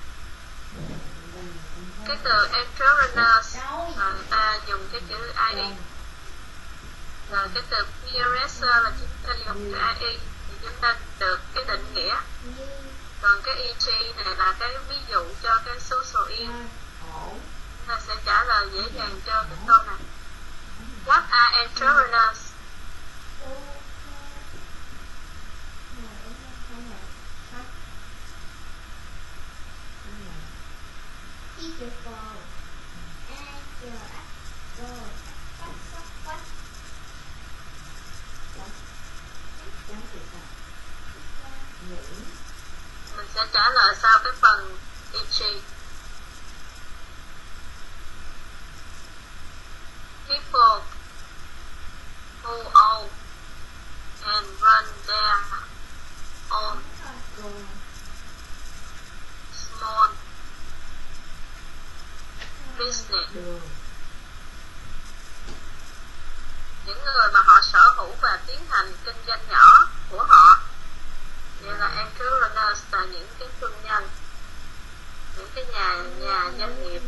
cái từ entrepreneurs người ta dùng cái chữ i e, rồi cái từ peer là chúng ta dùng chữ i e thì chúng ta được cái định nghĩa. Còn cái e giê này là cái ví dụ cho cái social ill. Chúng ta sẽ trả lời dễ dàng cho cái câu này. What are entrepreneurs? Mình sẽ trả lời sau cái phần e giê. People who own and run their own small business. Những người mà họ sở hữu và tiến hành kinh doanh nhỏ của họ, vậy là entrepreneurs là những cái thương nhân, những cái nhà nhà doanh nghiệp.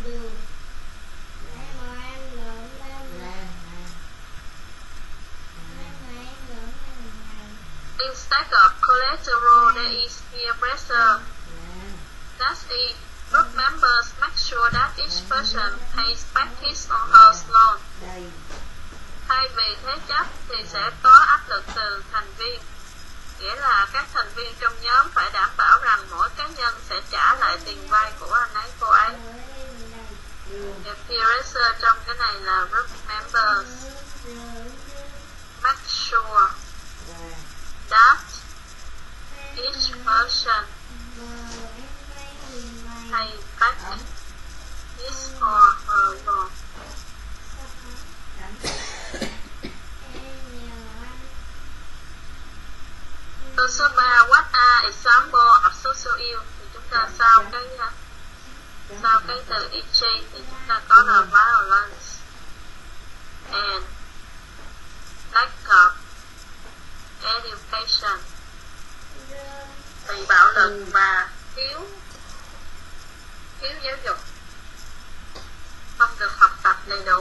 Instead of collateral, there is peer pressure. That's it. Group members make sure that each person pays back his or her loan. Thay vì thế chấp thì sẽ có áp lực từ thành viên, nghĩa là các thành viên trong nhóm phải đảm bảo rằng mỗi cá nhân sẽ trả lại tiền vay của anh ấy cô ấy. The peer pressure trong cái này là group members make sure that each person pay back his or her loan. Câu số ba, what are example of social ill? Thì chúng ta sau cái sau cái từ e giê thì chúng ta có là violence and lack of education, bị bạo lực và thiếu thiếu giáo dục, không được học tập đầy đủ.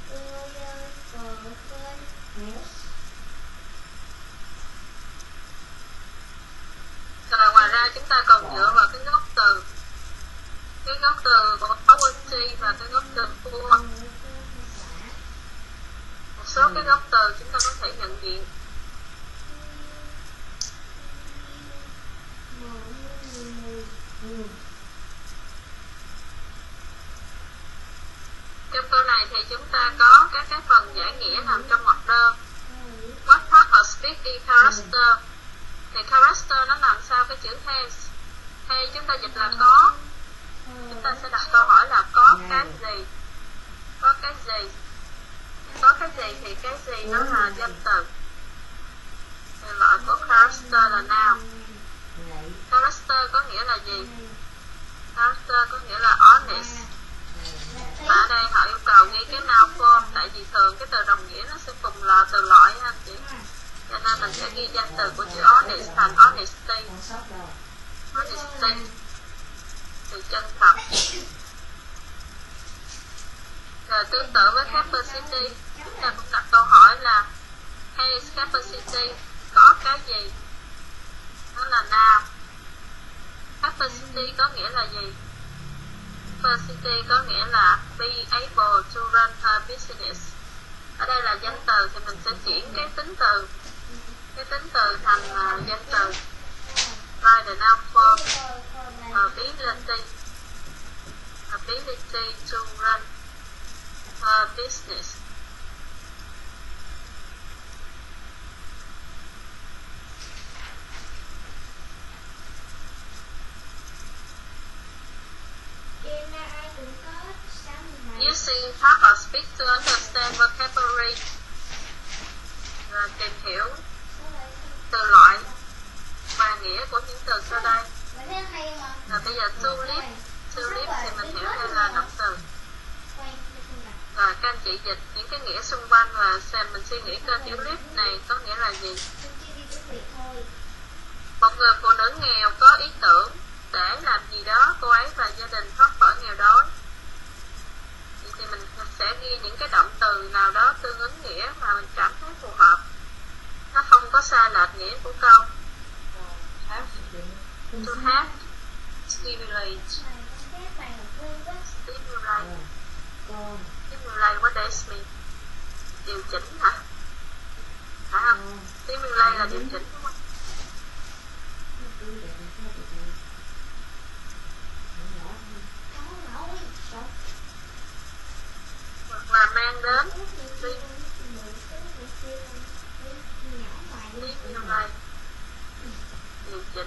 Rồi ngoài ra chúng ta còn dựa vào cái gốc từ, cái gốc từ của poverty và cái gốc từ poor. Một số cái gốc từ chúng ta có thể nhận diện. Trong câu này thì chúng ta có các cái phần giải nghĩa nằm trong ngoặc đơn. What part of speaking character? Thì character nó nằm sau cái chữ has. Hay chúng ta dịch là có. Chúng ta sẽ đặt câu hỏi là có cái gì? Có cái gì? Có cái gì thì cái gì nó là danh từ. Thì loại của character là noun. Character có nghĩa là gì? Character có nghĩa là honest. Và ở đây họ yêu cầu ghi cái noun form, tại vì thường cái từ đồng nghĩa nó sẽ cùng là từ loại anh chị. Cho nên mình sẽ ghi danh từ của chữ honest thành honesty. Honesty từ chân thật. Rồi tương tự với capacity, chúng ta cũng đặt câu hỏi là hay capacity có cái gì? Capacity có nghĩa là gì? Capacity có nghĩa là be able to run her business. Ở đây là danh từ thì mình sẽ chuyển cái tính từ cái tính từ thành uh, danh từ. Write the noun form ability ability to run her business. Using talk or speak to understand vocabulary. Và tìm hiểu từ loại và nghĩa của những từ sau đây. Và bây giờ to live, to live thì mình hiểu đây là động từ. Rồi các anh chị dịch những cái nghĩa xung quanh và xem mình suy nghĩ coi chữ live này có nghĩa là gì. Một người phụ nữ nghèo có ý tưởng để làm gì đó cô ấy và gia đình thoát khỏi nghèo đói. Thì mình sẽ ghi những cái động từ nào đó tương ứng nghĩa mà mình cảm thấy phù hợp, nó không có sai lệch nghĩa của câu. To have, stimulate, stimulate, stimulate, what does mean? Điều chỉnh hả? Phải không? Stimulate là điều chỉnh đúng không? Hoặc là mang đến, stimulate, điều chỉnh.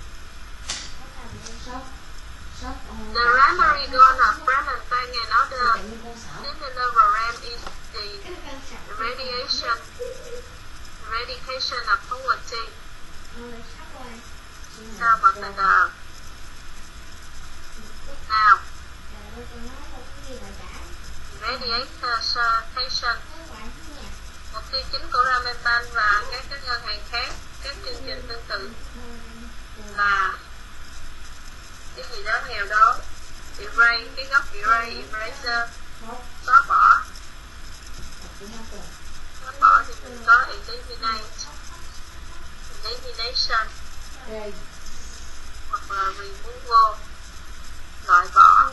The merry-go-round of Bremen sang ngày nói được similar program is the radiation eradication of poverty. Sao bằng từ đờ? Nào. Radiation. Mục tiêu chính của Ramentan và các cái ngân hàng khác, các chương trình tương tự là cái gì đó nghèo đó. Erase, cái gốc erase, eraser, xóa bỏ. Xóa bỏ thì mình có eliminate, elimination, hoặc là removal, loại bỏ.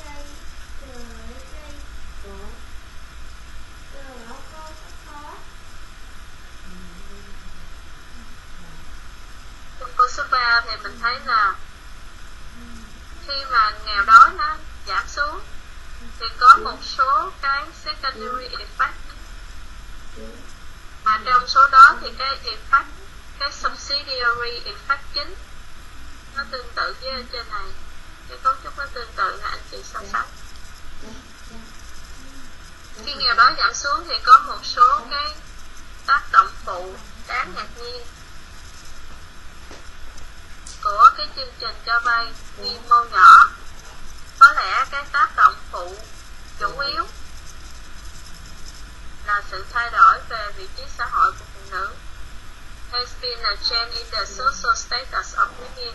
Trong câu số ba thì mình thấy là khi mà nghèo đói nó giảm xuống thì có một số cái secondary effect, mà trong số đó thì cái effect, cái subsidiary effect chính nó tương tự với ở trên này, cái cấu trúc nó tương tự là anh chị so sánh. Khi nghèo đói giảm xuống thì có một số cái tác động phụ đáng ngạc nhiên của cái chương trình cho vay quy mô nhỏ. Có lẽ cái tác động phụ chủ yếu là sự thay đổi về vị trí xã hội của phụ nữ. Has been a change in the social status of women.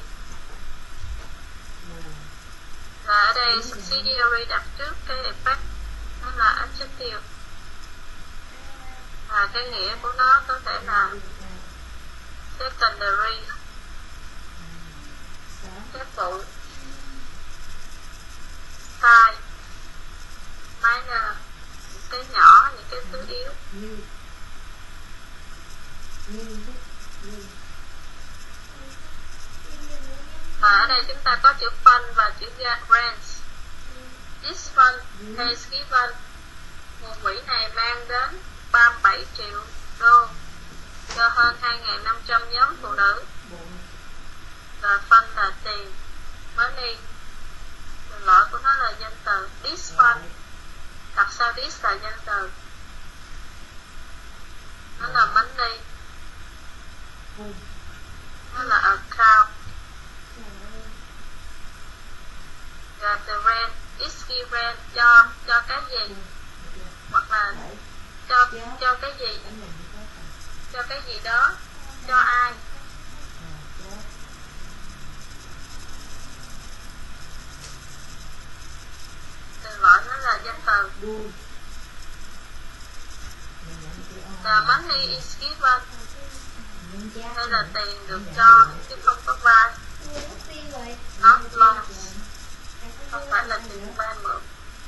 Và ở đây subsidiary đặt trước cái effect, nó là adjective. Và cái nghĩa của nó có thể là secondary, cái phụ, sai, minor, những cái nhỏ, những cái thứ yếu. Và ở đây chúng ta có chữ fund và chữ grants. This fund has given, nguồn quỹ này mang đến ba mươi bảy triệu đô cho hơn hai nghìn năm trăm nhóm phụ nữ. Và fund là tiền, money. Quyền lợi của nó là danh từ. This fund, đặt sau this là danh từ, nó là money, nó là account. Và the rent is given, cho cho cái gì, hoặc là cho cho cái gì, cho cái gì đó, cho ai. Từ gọi nó là danh từ. The money is given, hay là tiền được cho chứ không có vay. not loans, không phải là tiền vay mượn.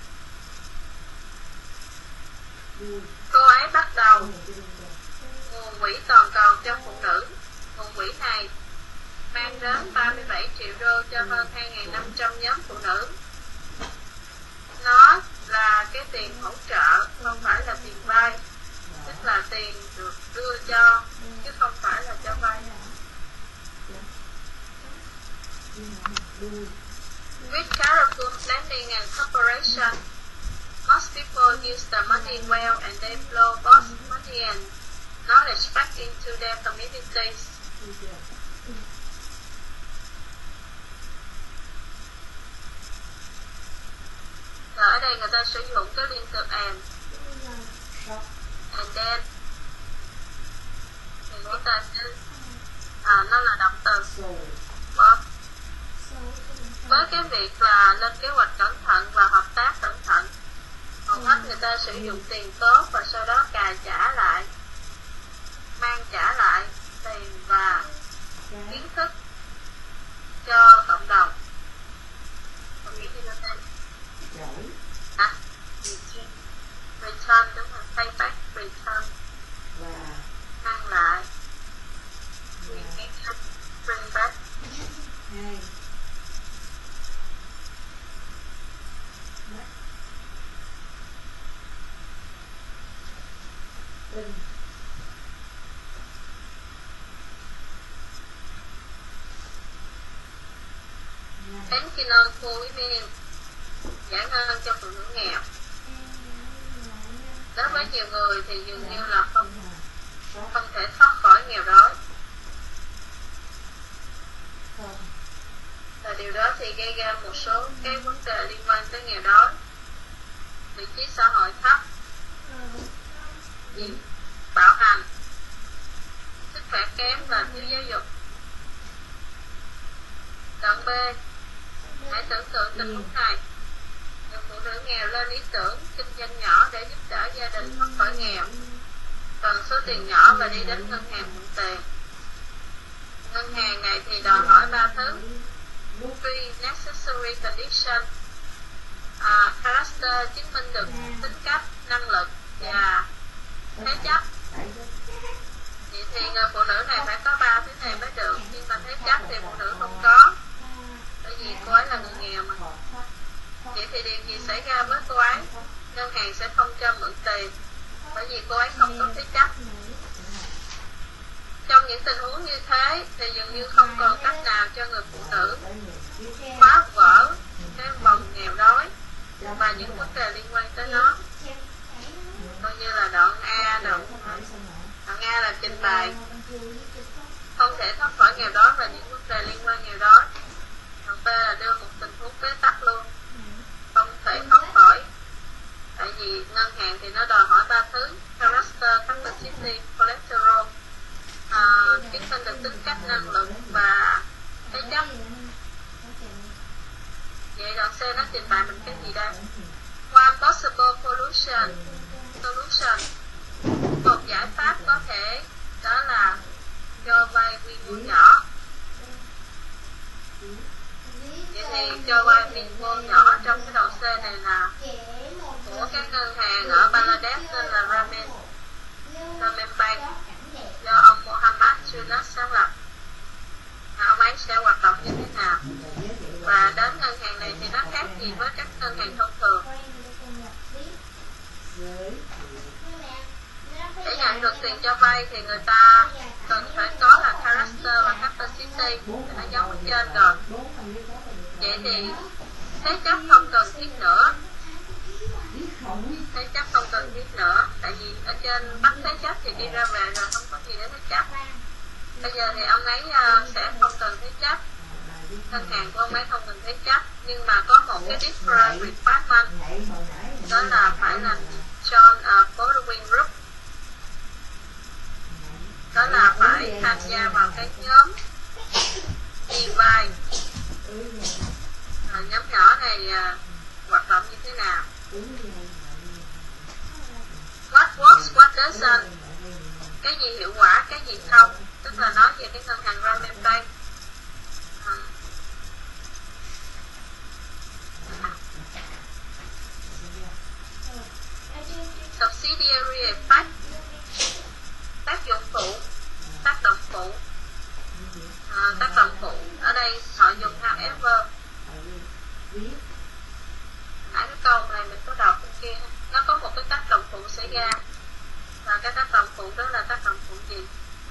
Cô ấy bắt đầu nguồn quỹ toàn cầu cho phụ nữ. Nguồn quỹ này mang đến ba mươi bảy triệu đô cho hơn hai nghìn năm trăm nhóm phụ nữ. Nó là cái tiền hỗ trợ, không phải là tiền vay, tức là tiền được đưa cho chứ không phải là cho vay. With careful planning and preparation, most people use the money well and they flow both money and knowledge back into their communities. Và ở đây người ta sử dụng cái liên từ and and then thì chúng ta sẽ à, nó là động từ both. Với cái việc là lên kế hoạch cẩn thận và hợp tác cẩn thận, hầu hết người ta sử dụng tiền tốt và sau đó cà trả lại, mang trả lại tiền và kiến thức cho cộng đồng. Còn nghĩ gì nữa đây? À, return đúng rồi, pay back, return mang lại, bring back. Thanking on poor women, giải ngân cho phụ nữ nghèo. Đối với nhiều người thì dường như là không không thể thoát khỏi nghèo đói. Và điều đó thì gây ra một số cái vấn đề liên quan tới nghèo đói, vị trí xã hội thấp, bạo hành, sức khỏe kém và thiếu giáo dục. Đoạn B, hãy tưởng tượng tình huống này. Người phụ nữ nghèo lên ý tưởng kinh doanh nhỏ để giúp đỡ gia đình thoát khỏi nghèo. Cần số tiền nhỏ và đi đến ngân hàng mượn tiền. Ngân hàng này thì đòi hỏi ba thứ: Pre necessary condition, à, character chứng minh được tính cách, năng lực và thế chấp. Vậy thì người phụ nữ này phải có ba thứ này mới được, nhưng mà thế chấp thì phụ nữ không có, bởi vì cô ấy là người nghèo mà. Vậy thì điều gì xảy ra với cô ấy? Ngân hàng sẽ không cho mượn tiền, bởi vì cô ấy không có thế chấp. Trong những tình huống như thế thì dường như không còn cách nào cho người phụ nữ phá vỡ cái vòng nghèo đói và những vấn đề liên quan tới nó. Coi như là đoạn A, đoạn, đoạn A là trình bày không thể thoát khỏi nghèo đói và những vấn đề liên quan nghèo đói. Đoạn B là đưa một tình huống bế tắc luôn, không thể thoát khỏi, tại vì ngân hàng thì nó đòi hỏi ba thứ: character, capacity, collateral, à, chứng minh được tính cách, năng lực và thế chấp. Vậy đoạn C nó trình bày mình cái gì đây? One possible solution, solution một giải pháp có thể đó là cho vay quy mô nhỏ. Vậy thì cho vay quy mô nhỏ trong cái đầu C này là của cái ngân hàng ở Bangladesh tên là Ramen Ramen Bank, do ông Mohammad Yunus sáng lập. À, ông ấy sẽ hoạt động như thế nào? Và đến ngân hàng này thì nó khác gì với các ngân hàng thông thường? Để nhận được tiền cho vay thì người ta cần phải có là character và capacity, nó giống ở trên rồi. Vậy thì thế chấp không cần thiết nữa. Thế chấp không cần thiết nữa, tại vì ở trên bắt thế chấp thì đi ra về rồi, không có gì để thế chấp. Bây giờ thì ông ấy uh, sẽ không cần thế chấp, ngân hàng của ông ấy không cần thế chấp, nhưng mà có một cái different requirement, đó là phải là join a borrowing group, đó là phải tham gia vào cái nhóm đi vay. À, nhóm nhỏ này uh, hoạt động như thế nào? What works, what doesn't? Cái gì hiệu quả, cái gì không? Tức là nói về cái ngân hàng Ramen Bank. À. à, tác động phụ ở đây họ dùng however. Nãy cái câu này mình có đọc bên kia, nó có một cái tác động phụ xảy ra, và cái tác động phụ đó là tác động phụ gì?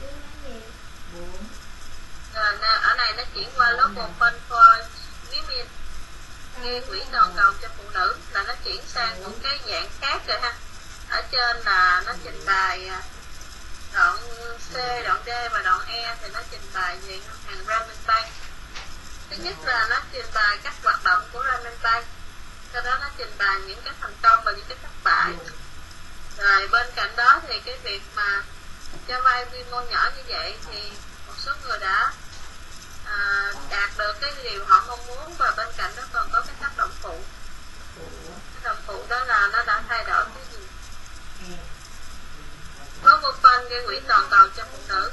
Rồi, ở này nó chuyển qua global fund for women, gây quỹ toàn cầu cho phụ nữ, là nó chuyển sang một cái dạng khác rồi ha. Ở trên là nó trình bày đoạn C, đoạn D và đoạn E thì nó trình bày về ngân hàng Rabobank. Thứ nhất là nó trình bày các hoạt động của Rabobank, sau đó nó trình bày những cái thành công và những cái thất bại. Rồi bên cạnh đó thì cái việc mà cho vay quy mô nhỏ như vậy thì một số người đã à, đạt được cái điều họ mong muốn, và bên cạnh đó còn có cái tác động phụ. Tác động phụ đó là nó đã thay đổi cái gì? Global Fund gây quỹ toàn cầu cho phụ nữ.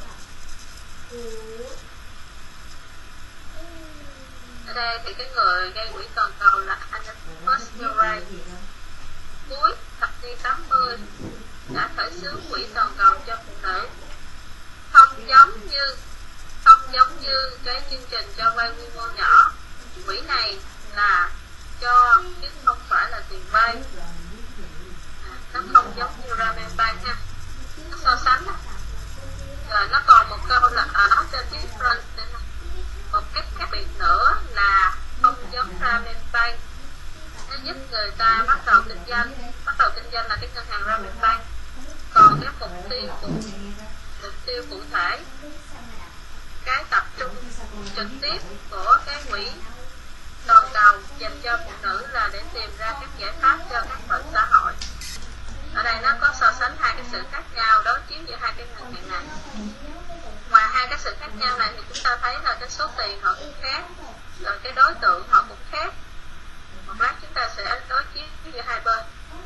Ở đây thì cái người gây quỹ toàn cầu là Angus Murray. Cuối thập niên tám mươi đã khởi xướng quỹ toàn cầu cho phụ nữ. Không giống như không giống như cái chương trình cho vay quy mô nhỏ. Quỹ này là cho chứ không phải là tiền vay. À, nó không giống như Rabobank ha. Nó so sánh. Rồi nó còn một câu là ở trên difference, một cách khác biệt nữa là không giống Rabobank. Nó giúp người ta bắt đầu kinh doanh. Bắt đầu kinh doanh là cái ngân hàng Rabobank. Còn cái mục tiêu cụ mục tiêu cụ thể, cái tập trung trực tiếp của cái quỹ toàn cầu dành cho phụ nữ là để tìm ra các giải pháp cho các bệnh xã hội. Ở đây nó có so sánh hai cái sự khác nhau, đối chiếu giữa hai cái ngân hàng này. Ngoài hai cái sự khác nhau này thì chúng ta thấy là cái số tiền họ cũng khác, rồi cái đối tượng họ cũng khác. Một lát chúng ta sẽ đối chiếu giữa hai bên.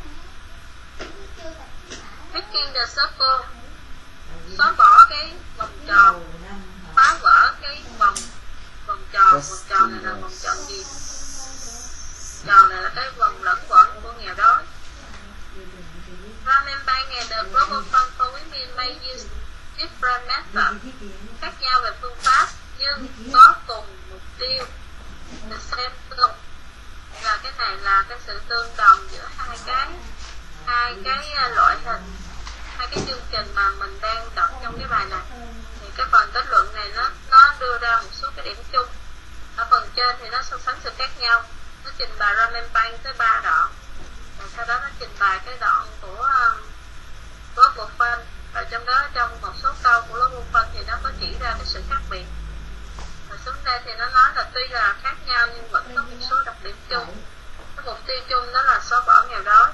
Breaking the circle, xóa bỏ cái vòng tròn, phá vỡ cái vòng vòng tròn. Vòng tròn này là vòng tròn gì? Tròn này là cái vòng lẫn quẩn của nghèo đói. Rabobank and the Global Fund for Women may use different methods, khác nhau về phương pháp nhưng có cùng mục tiêu. The same goal. Là cái này là cái sự tương đồng giữa hai cái hai cái loại hình, hai cái chương trình mà mình đang đọc trong cái bài này. Thì cái phần kết luận này nó nó đưa ra một số cái điểm chung. Ở phần trên thì nó so sánh sự khác nhau. Nó trình bày Rabobank tới ba đoạn, và sau đó nó trình bày cái đoạn của um, Global Fund, và trong đó trong một số câu của Global Fund thì nó có chỉ ra cái sự khác biệt. Và xuống đây thì nó nói là tuy là khác nhau nhưng vẫn có một số đặc điểm chung. Cái mục tiêu chung đó là xóa bỏ nghèo đói.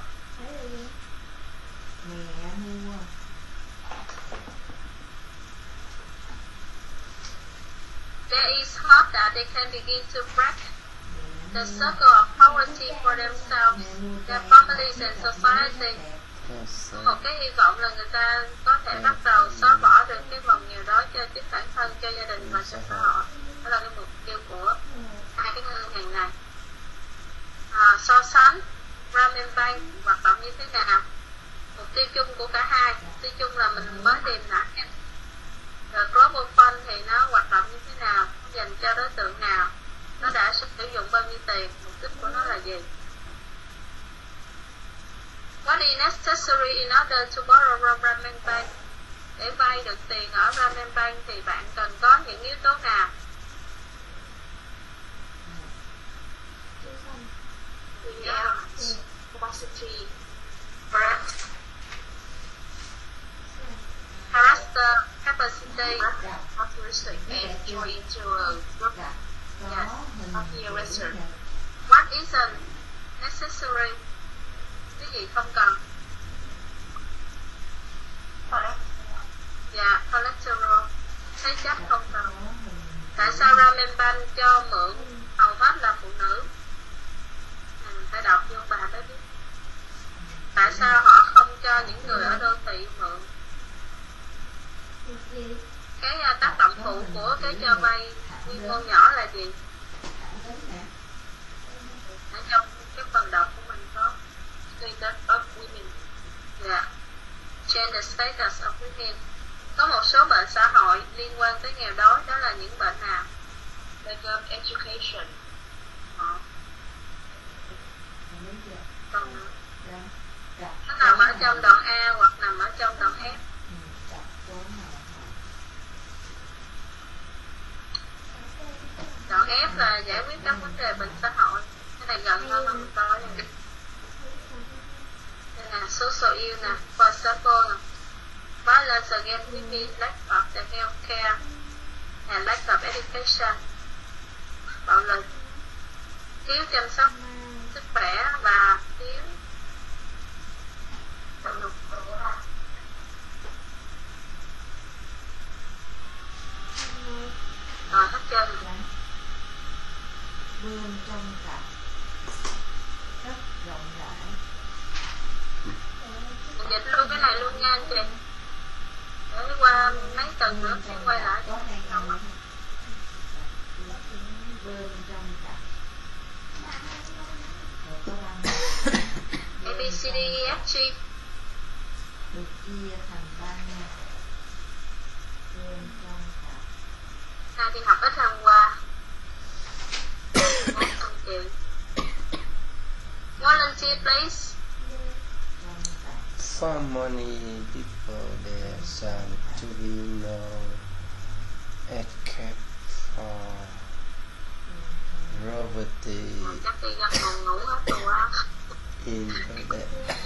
There is hope that they can begin to break the circle of poverty for themselves, their families and society. Có một cái hy vọng là người ta có thể bắt đầu xóa bỏ được cái vòng nghèo đói cho chính bản thân, cho gia đình và cho xã hội. Đó là cái mục tiêu của hai cái ngân hàng này. À, so sánh Rabobank hoạt động như thế nào? Mục tiêu chung của cả hai, mục tiêu chung là mình mới tìm lại. Rồi Global Fund thì nó hoạt động như thế nào, dành cho đối tượng nào, nó đã sử dụng bao nhiêu tiền, mục đích của nó là gì. What is necessary in order to borrow from Rabobank? Để vay được tiền ở Rabobank thì bạn cần có những yếu tố nào? Yeah. Capacity, Character, capacity, characteristic, and join into a group. Yes, copy research. What isn't necessary? Cái gì không cần? Dạ, collateral, thế chấp không cần. Tại sao Rabobank cho mượn hầu hết là phụ nữ? À, mình phải đọc vô bài mới biết. Tại sao họ không cho những người ở đô thị mượn? Cái uh, tác động phụ của cái cho vay quy mô nhỏ là gì? Ở trong cái phần đọc của mình có Status of women. dạ, gender status of women. Có một số bệnh xã hội liên quan tới nghèo đói, đó là những bệnh nào? Better education. Ờ. Còn nữa. Dạ. Dạ. Nó nằm ở trong đoạn A hoặc nằm ở trong đoạn F. Ừ, dạ. Số nào hả? Đoạn F là giải quyết các vấn đề bệnh xã hội. Cái này gần hơn mà mình coi này. Đây là social ill nè, for example nè. Violence against women, lack of the health care and lack of education. Bạo lực, thiếu chăm sóc sức khỏe và thiếu bạo lực. Rồi hết trơn. Vươn trong cặp rất rộng rãi. Mình dịch luôn cái này luôn nha anh chị. Để qua mấy tuần nữa sẽ quay lại. Có hai Không ngày. ạ. Vươn trong cặp. Rồi có ba ngày. A, B, C, D, E, F, G. Được chia thành ba ngày. Vươn trong cặp. Nay đi học ít hôm qua. Bốn trăm triệu. Volunteer please. Trong cặp. For many people there's um, to be no escape for poverty Chắc đi gặp buồn ngủ hết rồi quá. in the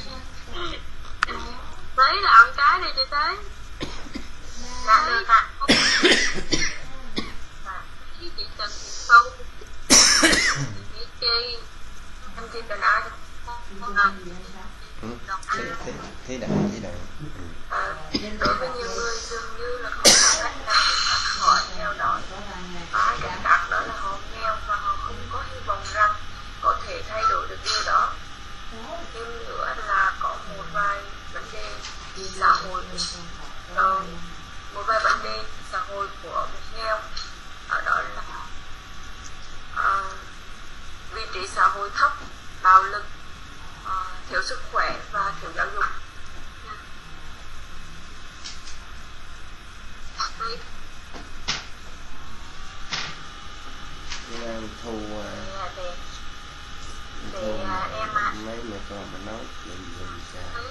Lấy làm cái đi chị thấy. Dạ được ạ. Chị cần sâu. Chị chi. Em chỉ cần ai thôi. ừ, thế, thế, thế đại thế đại ừ. À, đối với nhiều người dường như là không có cách nào để thoát khỏi nghèo đói. Và cách khác đó là họ nghèo và họ không có hy vọng rằng có thể thay đổi được điều đó. Thêm nữa là có một vài vấn đề xã hội, ờ, một vài vấn đề xã hội của người nghèo, ở đó là ờ, vị trí xã hội thấp, bạo lực, ờ, thiếu sức khỏe và thiếu giáo dục. Em thu uh, Thì, để, thu để à, em ạ, mấy mẹ con mà nói chuyện gì sao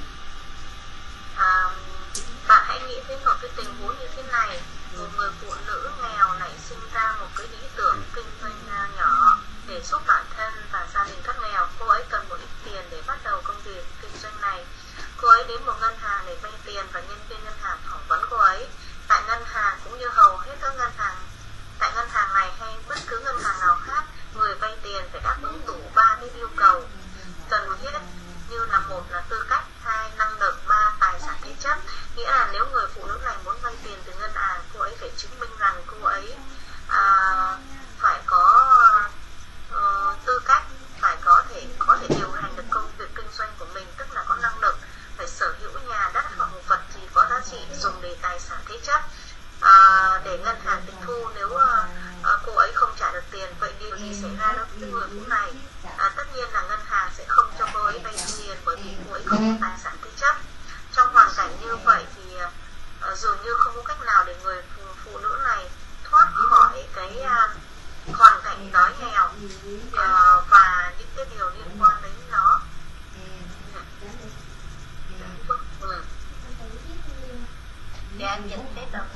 à, bạn hãy nghĩ đến một cái tình huống như thế này. Một người phụ nữ nghèo nảy sinh ra một cái ý tưởng kinh doanh à, nhỏ để giúp bản thân và gia đình thoát nghèo. Cô ấy cần một ít tiền để bắt đầu công việc kinh doanh này. Cô ấy đến một ngân hàng để vay tiền và nhân viên ngân hàng phỏng vấn cô ấy. Tại ngân hàng cũng như hầu hết các ngân hàng, tại ngân hàng này hay bất cứ ngân hàng nào khác, người vay tiền phải đáp ứng đủ ba cái yêu cầu cần thiết, như là một là tư cách, hai năng lực, ba tài sản thế chấp. Nghĩa là nếu người phụ nữ này muốn vay tiền từ ngân hàng, cô ấy phải chứng minh rằng cô ấy à, phải có uh, tư cách, phải có thể có thể điều hành được công việc kinh doanh của mình, tức là có năng lực, phải sở hữu nhà đất hoặc một vật gì có giá trị dùng để tài sản thế chấp, à, để ngân hàng tịch thu nếu uh, uh, cô ấy không trả được tiền. Vậy điều gì xảy ra đối với người phụ nữ này? À, tất nhiên là ngân hàng sẽ không cho cô ấy vay tiền bởi vì cô ấy không có tài sản thế chấp. Trong hoàn cảnh như vậy thì uh, dường như không có cách nào để người phụ, phụ nữ này thoát khỏi cái uh, hoàn cảnh đói nghèo uh, và những cái điều liên quan đến nó. Ừ. Dạ em nhìn thấy được.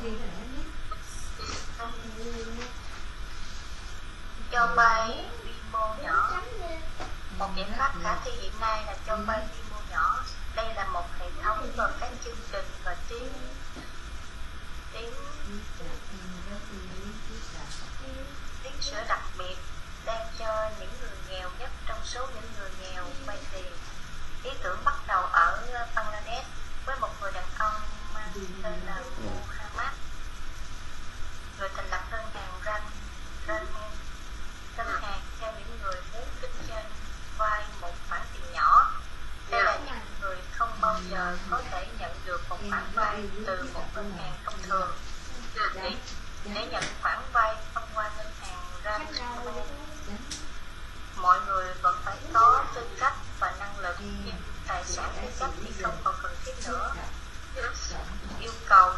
Cho vay quy mô nhỏ. Một giải pháp khả thi hiện nay là cho vay quy mô nhỏ. Đây là một hệ thống gồm các chương trình và tuyến tuyến tuyến sữa đặc biệt đang cho những người nghèo nhất trong số những người nghèo vay tiền. Ý tưởng bắt đầu ở Bangladesh với một người đàn ông mang tên là Muhammad, người thành lập ngân hàng Ran Ramen, ngân hàng cho những người muốn kinh doanh vay một khoản tiền nhỏ. Đây là những người không bao giờ có thể nhận được một khoản vay từ một ngân hàng thông thường. Để, để nhận khoản vay thông qua ngân hàng Ramen, mọi người vẫn phải có tư cách và năng lực, nhưng tài sản thế chấp thì không còn cần thiết nữa. Yêu cầu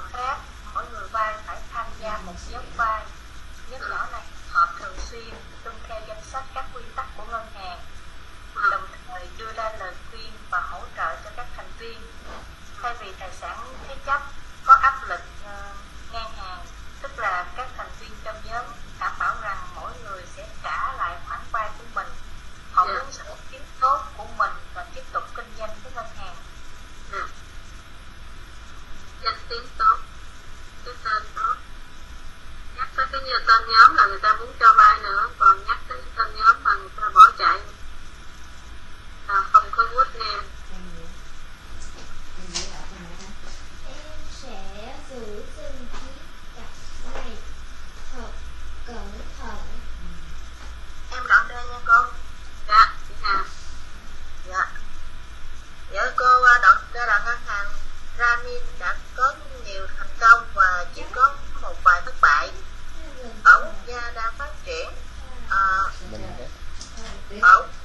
vai. Nhắc nhở này, họp thường xuyên, tuân theo danh sách các quy tắc của ngân hàng, đồng thời đưa ra lời khuyên và hỗ trợ cho các thành viên. Thay vì tài sản thế chấp có áp lực uh, ngang hàng, tức là các thành viên trong nhóm đảm bảo rằng mỗi người sẽ trả lại khoản vay của mình. Họ muốn sự kiến tốt của mình và tiếp tục kinh doanh với ngân hàng. Ừ. Danh tiếng tốt, cái tên tốt. Nhắc tới cái như tên nhóm là người ta muốn cho vay nữa, còn nhắc tới tên nhóm mà người ta bỏ chạy là không có good name. Em sẽ giữ gìn chiếc cặp này thật cẩn thận. Em đọc đây nha cô. Dạ, chị Hà. Dạ. Dạ cô đọc ra là ngân hàng Ramin đã có nhiều thành công và chỉ có một vài thất bại ở quốc gia đang phát triển. À, ở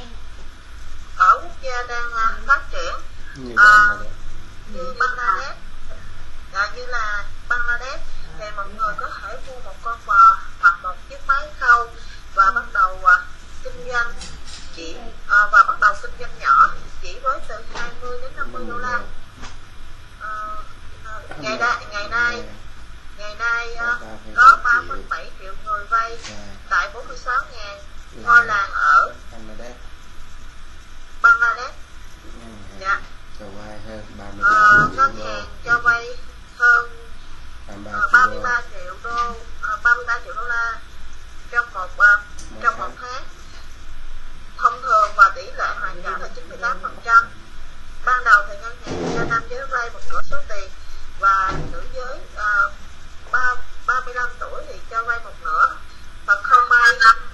ở quốc gia đang uh, phát triển uh, như Bangladesh, à, như là Bangladesh thì mọi người có thể mua một con bò hoặc một chiếc máy khâu và bắt đầu uh, kinh doanh chỉ uh, và bắt đầu kinh doanh nhỏ chỉ với từ hai mươi đến năm mươi đô la. Uh, uh, ngày nay ngày nay ngày nay uh, có ba phẩy bảy triệu người vay tại bốn mươi sáu nghìn ngôi làng ở Bangladesh. Dạ. Cho vay hơn ba mươi ờ, ngân hàng cho vay hơn uh, ba mươi ba triệu đô uh, ba mươi ba triệu đô la trong một uh, trong một tháng. Thông thường và tỷ lệ hoàn trả là chín mươi tám phần trăm. Ban đầu thì ngân hàng cho nam giới vay một nửa số tiền và nữ giới uh, ba ba mươi lăm tuổi thì cho vay một nửa. Và không may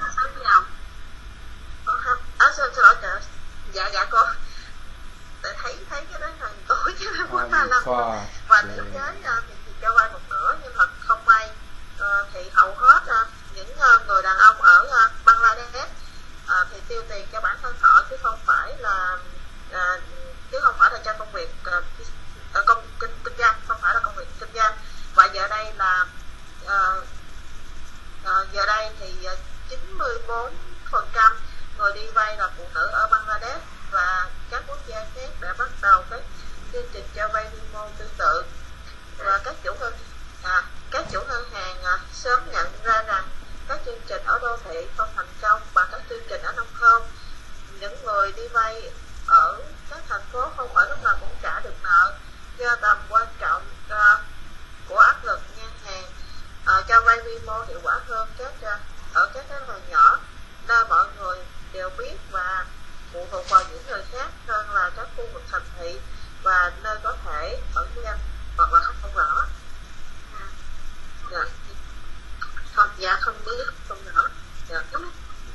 à, xin xin lỗi trời. Dạ dạ cô. Để thấy thấy cái đó là tuổi chứ không có ba năm. Và nữ giới uh, thì, thì cho vay một nửa, nhưng mà không may uh, thì hầu hết uh, những uh, người đàn ông ở uh, Bangladesh uh, thì tiêu tiền cho bản thân họ chứ không phải là uh, chứ không phải là cho công việc uh, uh, công kinh kinh doanh, không phải là công việc kinh doanh. Và giờ đây là uh, uh, giờ đây thì uh, chín mươi bốn phần trăm người đi vay là phụ nữ ở Bangladesh, và các quốc gia khác đã bắt đầu các chương trình cho vay quy mô tương tự. Và các chủ ngân à, các chủ ngân hàng à, sớm nhận ra rằng các chương trình ở đô thị không thành công bằng các chương trình ở nông thôn. Những người đi vay ở các thành phố không phải lúc nào cũng trả được nợ, do tầm quan trọng à, của áp lực ngân hàng à, cho vay quy mô hiệu quả hơn các à, ở các cái làng nhỏ nơi mọi người đều biết và phụ thuộc vào những người khác hơn là các khu vực thành thị và nơi có thể ẩn danh hoặc là không rõ. Dạ. Không, dạ không biết, không rõ. Dạ. Đúng.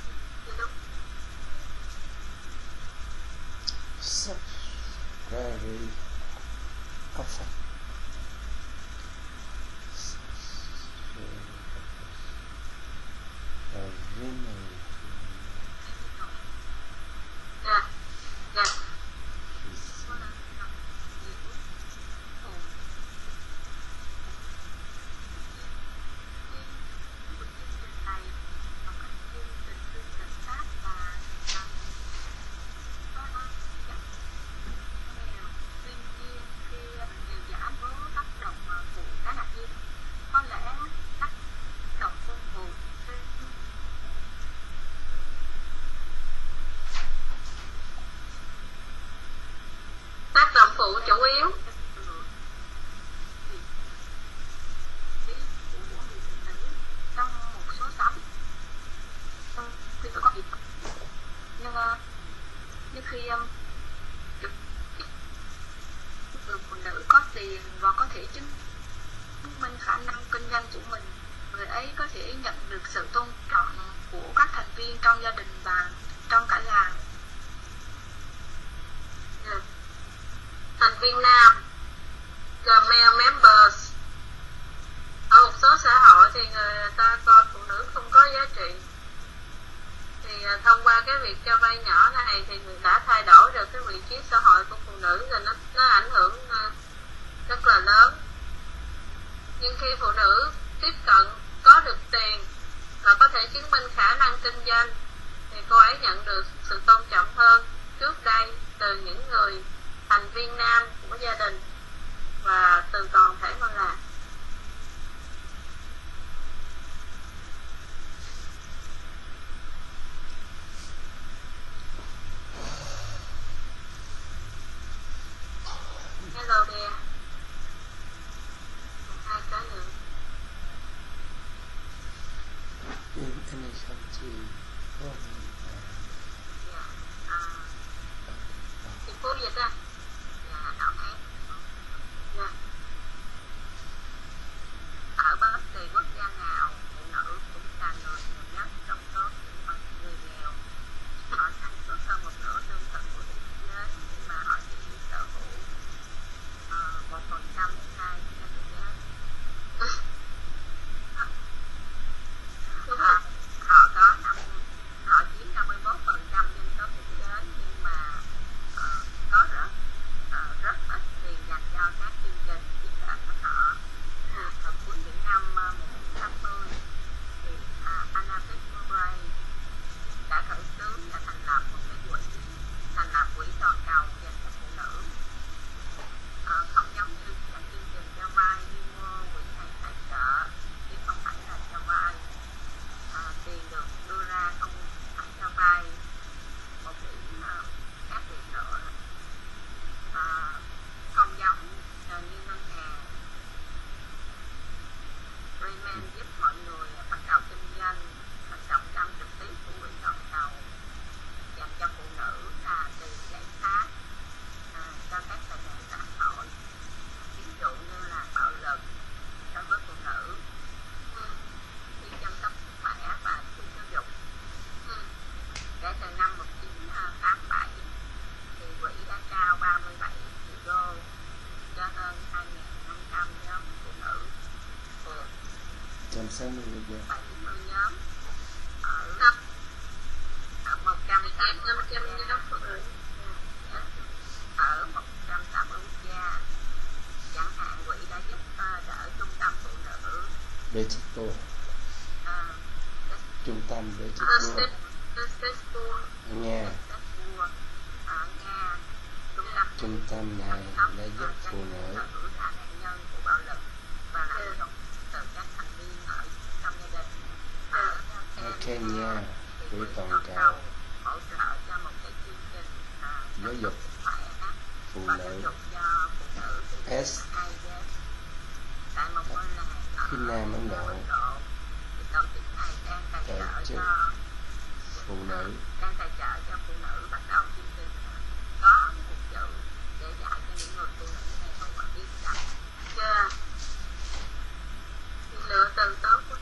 Very perfect. Dạ. Dạ. Tác động phụ chủ yếu trong một số sắm khi tôi có việc, nhưng uh, như khi um, người phụ nữ có tiền và có thể chứng minh khả năng kinh doanh của mình, người ấy có thể nhận được sự tôn trọng của các thành viên trong gia đình và trong cả làng. ừ. Thành viên nam the male members. Ở một số xã hội thì người ta coi phụ nữ không có giá trị, thì thông qua cái việc cho vay nhỏ này thì người đã thay đổi được cái vị trí xã hội của phụ nữ, rồi nó, nó ảnh hưởng rất là lớn. Nhưng khi phụ nữ tiếp cận có thể chứng minh khả năng kinh doanh thì cô ấy nhận được sự tôn trọng hơn trước đây từ những người thành viên nam của gia đình và từ toàn thể ngôi làng. Hello there. Hai cái nữa. Cái này không chỉ có Dạ. À, chị Phú dịch á. Dạ, đạo hết. Dạ. Ở bất kỳ quốc gia nào, phụ nữ cũng là người nghèo nhất trong số những người nghèo. Họ sản xuất hơn một nửa lương thực của thế giới, nhưng mà họ chỉ sở hữu một phần trăm đến hai trên thế giới. Đúng rồi. Họ có năm họ chiếm năm mươi mốt phần trăm dân số thế giới, nhưng mà uh, có rất uh, rất ít tiền dành cho các chương trình giúp đỡ của họ. Vào cuối những năm uh, một nghìn chín trăm tám mươi thì uh, Anna Murray đã khởi xướng và thành lập một cái quỹ thành lập quỹ toàn cầu dành cho phụ nữ. Uh, không giống như các chương trình cho vay như mua quỹ này tài trợ, chứ không phải là cho vay. À, tiền được đưa ra không phải cho vay. Một điểm uh, khác biệt nữa à, không giống uh, như ngân hàng. Rayman giúp mọi người bắt đầu kinh doanh. Hoạt động trăm trực tiếp của quỹ toàn cầu dành cho phụ nữ là tiền giải pháp à, cho các tệ nạn xã hội, ví dụ như là bạo lực đối với phụ nữ, đi chăm sóc sức khỏe và suy giáo dục. Kể từ năm một nghìn chín trăm tám mươi bảy thì quỹ đã trao ba mươi bảy triệu đô cho hơn hai nghìn năm trăm nhóm phụ nữ thuộc một trăm sáu mươi quốc gia. bảy mươi nhóm ở năm ở một trăm tám mươi nhóm phụ nữ ở một trăm tám mươi quốc gia. Chẳng hạn quỹ đã giúp uh, đỡ trung tâm phụ nữ Vegeto. uh, Trung tâm Vegeto ở Nga. ở Nga. Trung tâm Trung tâm này đã giúp phụ nữ là nạn nhân của bạo lực và lạm dụng từ các thành viên ở trong gia đình. ở Kenya. Quỹ toàn cầu hỗ trợ cho một cái chương trình uh, giáo dục khỏe phụ và giáo nữ dục cho phụ nữ S. tại một ngôi làng ở Phía Nam Ấn Độ. thì tổ chức này đang tài Tổ trợ chức cho phụ nữ đang tài trợ cho phụ nữ bắt đầu chương trình có một chữ để dạy cho những người phụ nữ này không còn biết đọc chưa. Lựa từ tốt quá.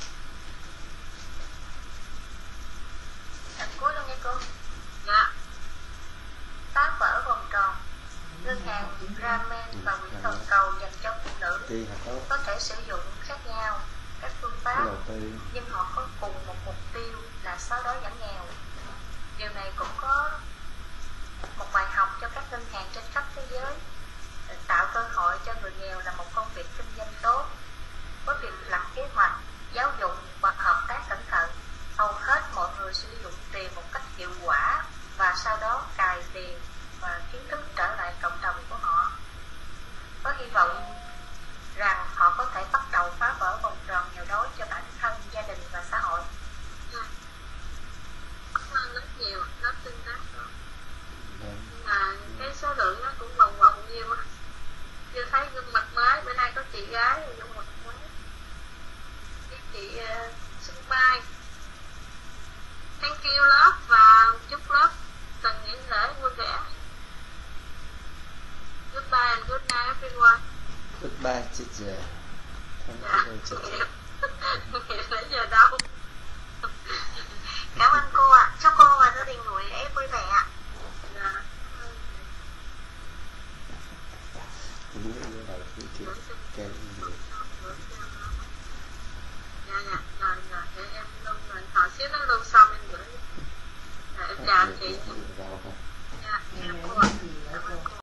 Đằng cuối luôn nha cô. Dạ. Phá vỡ vòng tròn. Ngân hàng Ramen và quỹ toàn cầu dành cho phụ nữ Ti hạt tốt. có thể sử dụng khác nhau các phương Cái pháp, đầu tư nhưng họ có cùng một mục tiêu là xóa đói giảm nghèo. Điều này cũng có một bài học cho các ngân hàng trên khắp thế giới. Tạo cơ hội cho người nghèo là một công việc kinh doanh tốt. Với việc lập kế hoạch, giáo dục và hợp tác cẩn thận, hầu hết mọi người sử dụng tiền một cách hiệu quả và sau đó cài tiền và kiến thức trở lại cộng đồng của họ. Có hy vọng rằng họ có thể bắt đầu phá vỡ vòng tròn nghèo đói cho bản thân, gia đình và xã hội. Cảm ơn rất nhiều, rất tương tác đó. Vâng. Nhưng mà cái số lượng nó cũng vòng vòng nhiều á. Chưa thấy gương mặt mới, bữa nay có chị gái gương mặt mới. Cái chị uh, Xuân Mai. Thank you lớp và chúc lớp tuần nghỉ lễ vui vẻ. Goodbye and good night everyone. Goodbye teacher. Không có Dạ. đâu teacher. Nghỉ lễ giờ đâu. Cảm ơn cô ạ. À. Chúc cô và gia đình buổi lễ vui vẻ ạ. Dạ. Cũng như ở đầu phía kia kêu gì. Dạ dạ, rồi rồi, để em luôn rồi, hỏi xíu nó luôn xong em gửi. Rồi em chào chị. Rau không?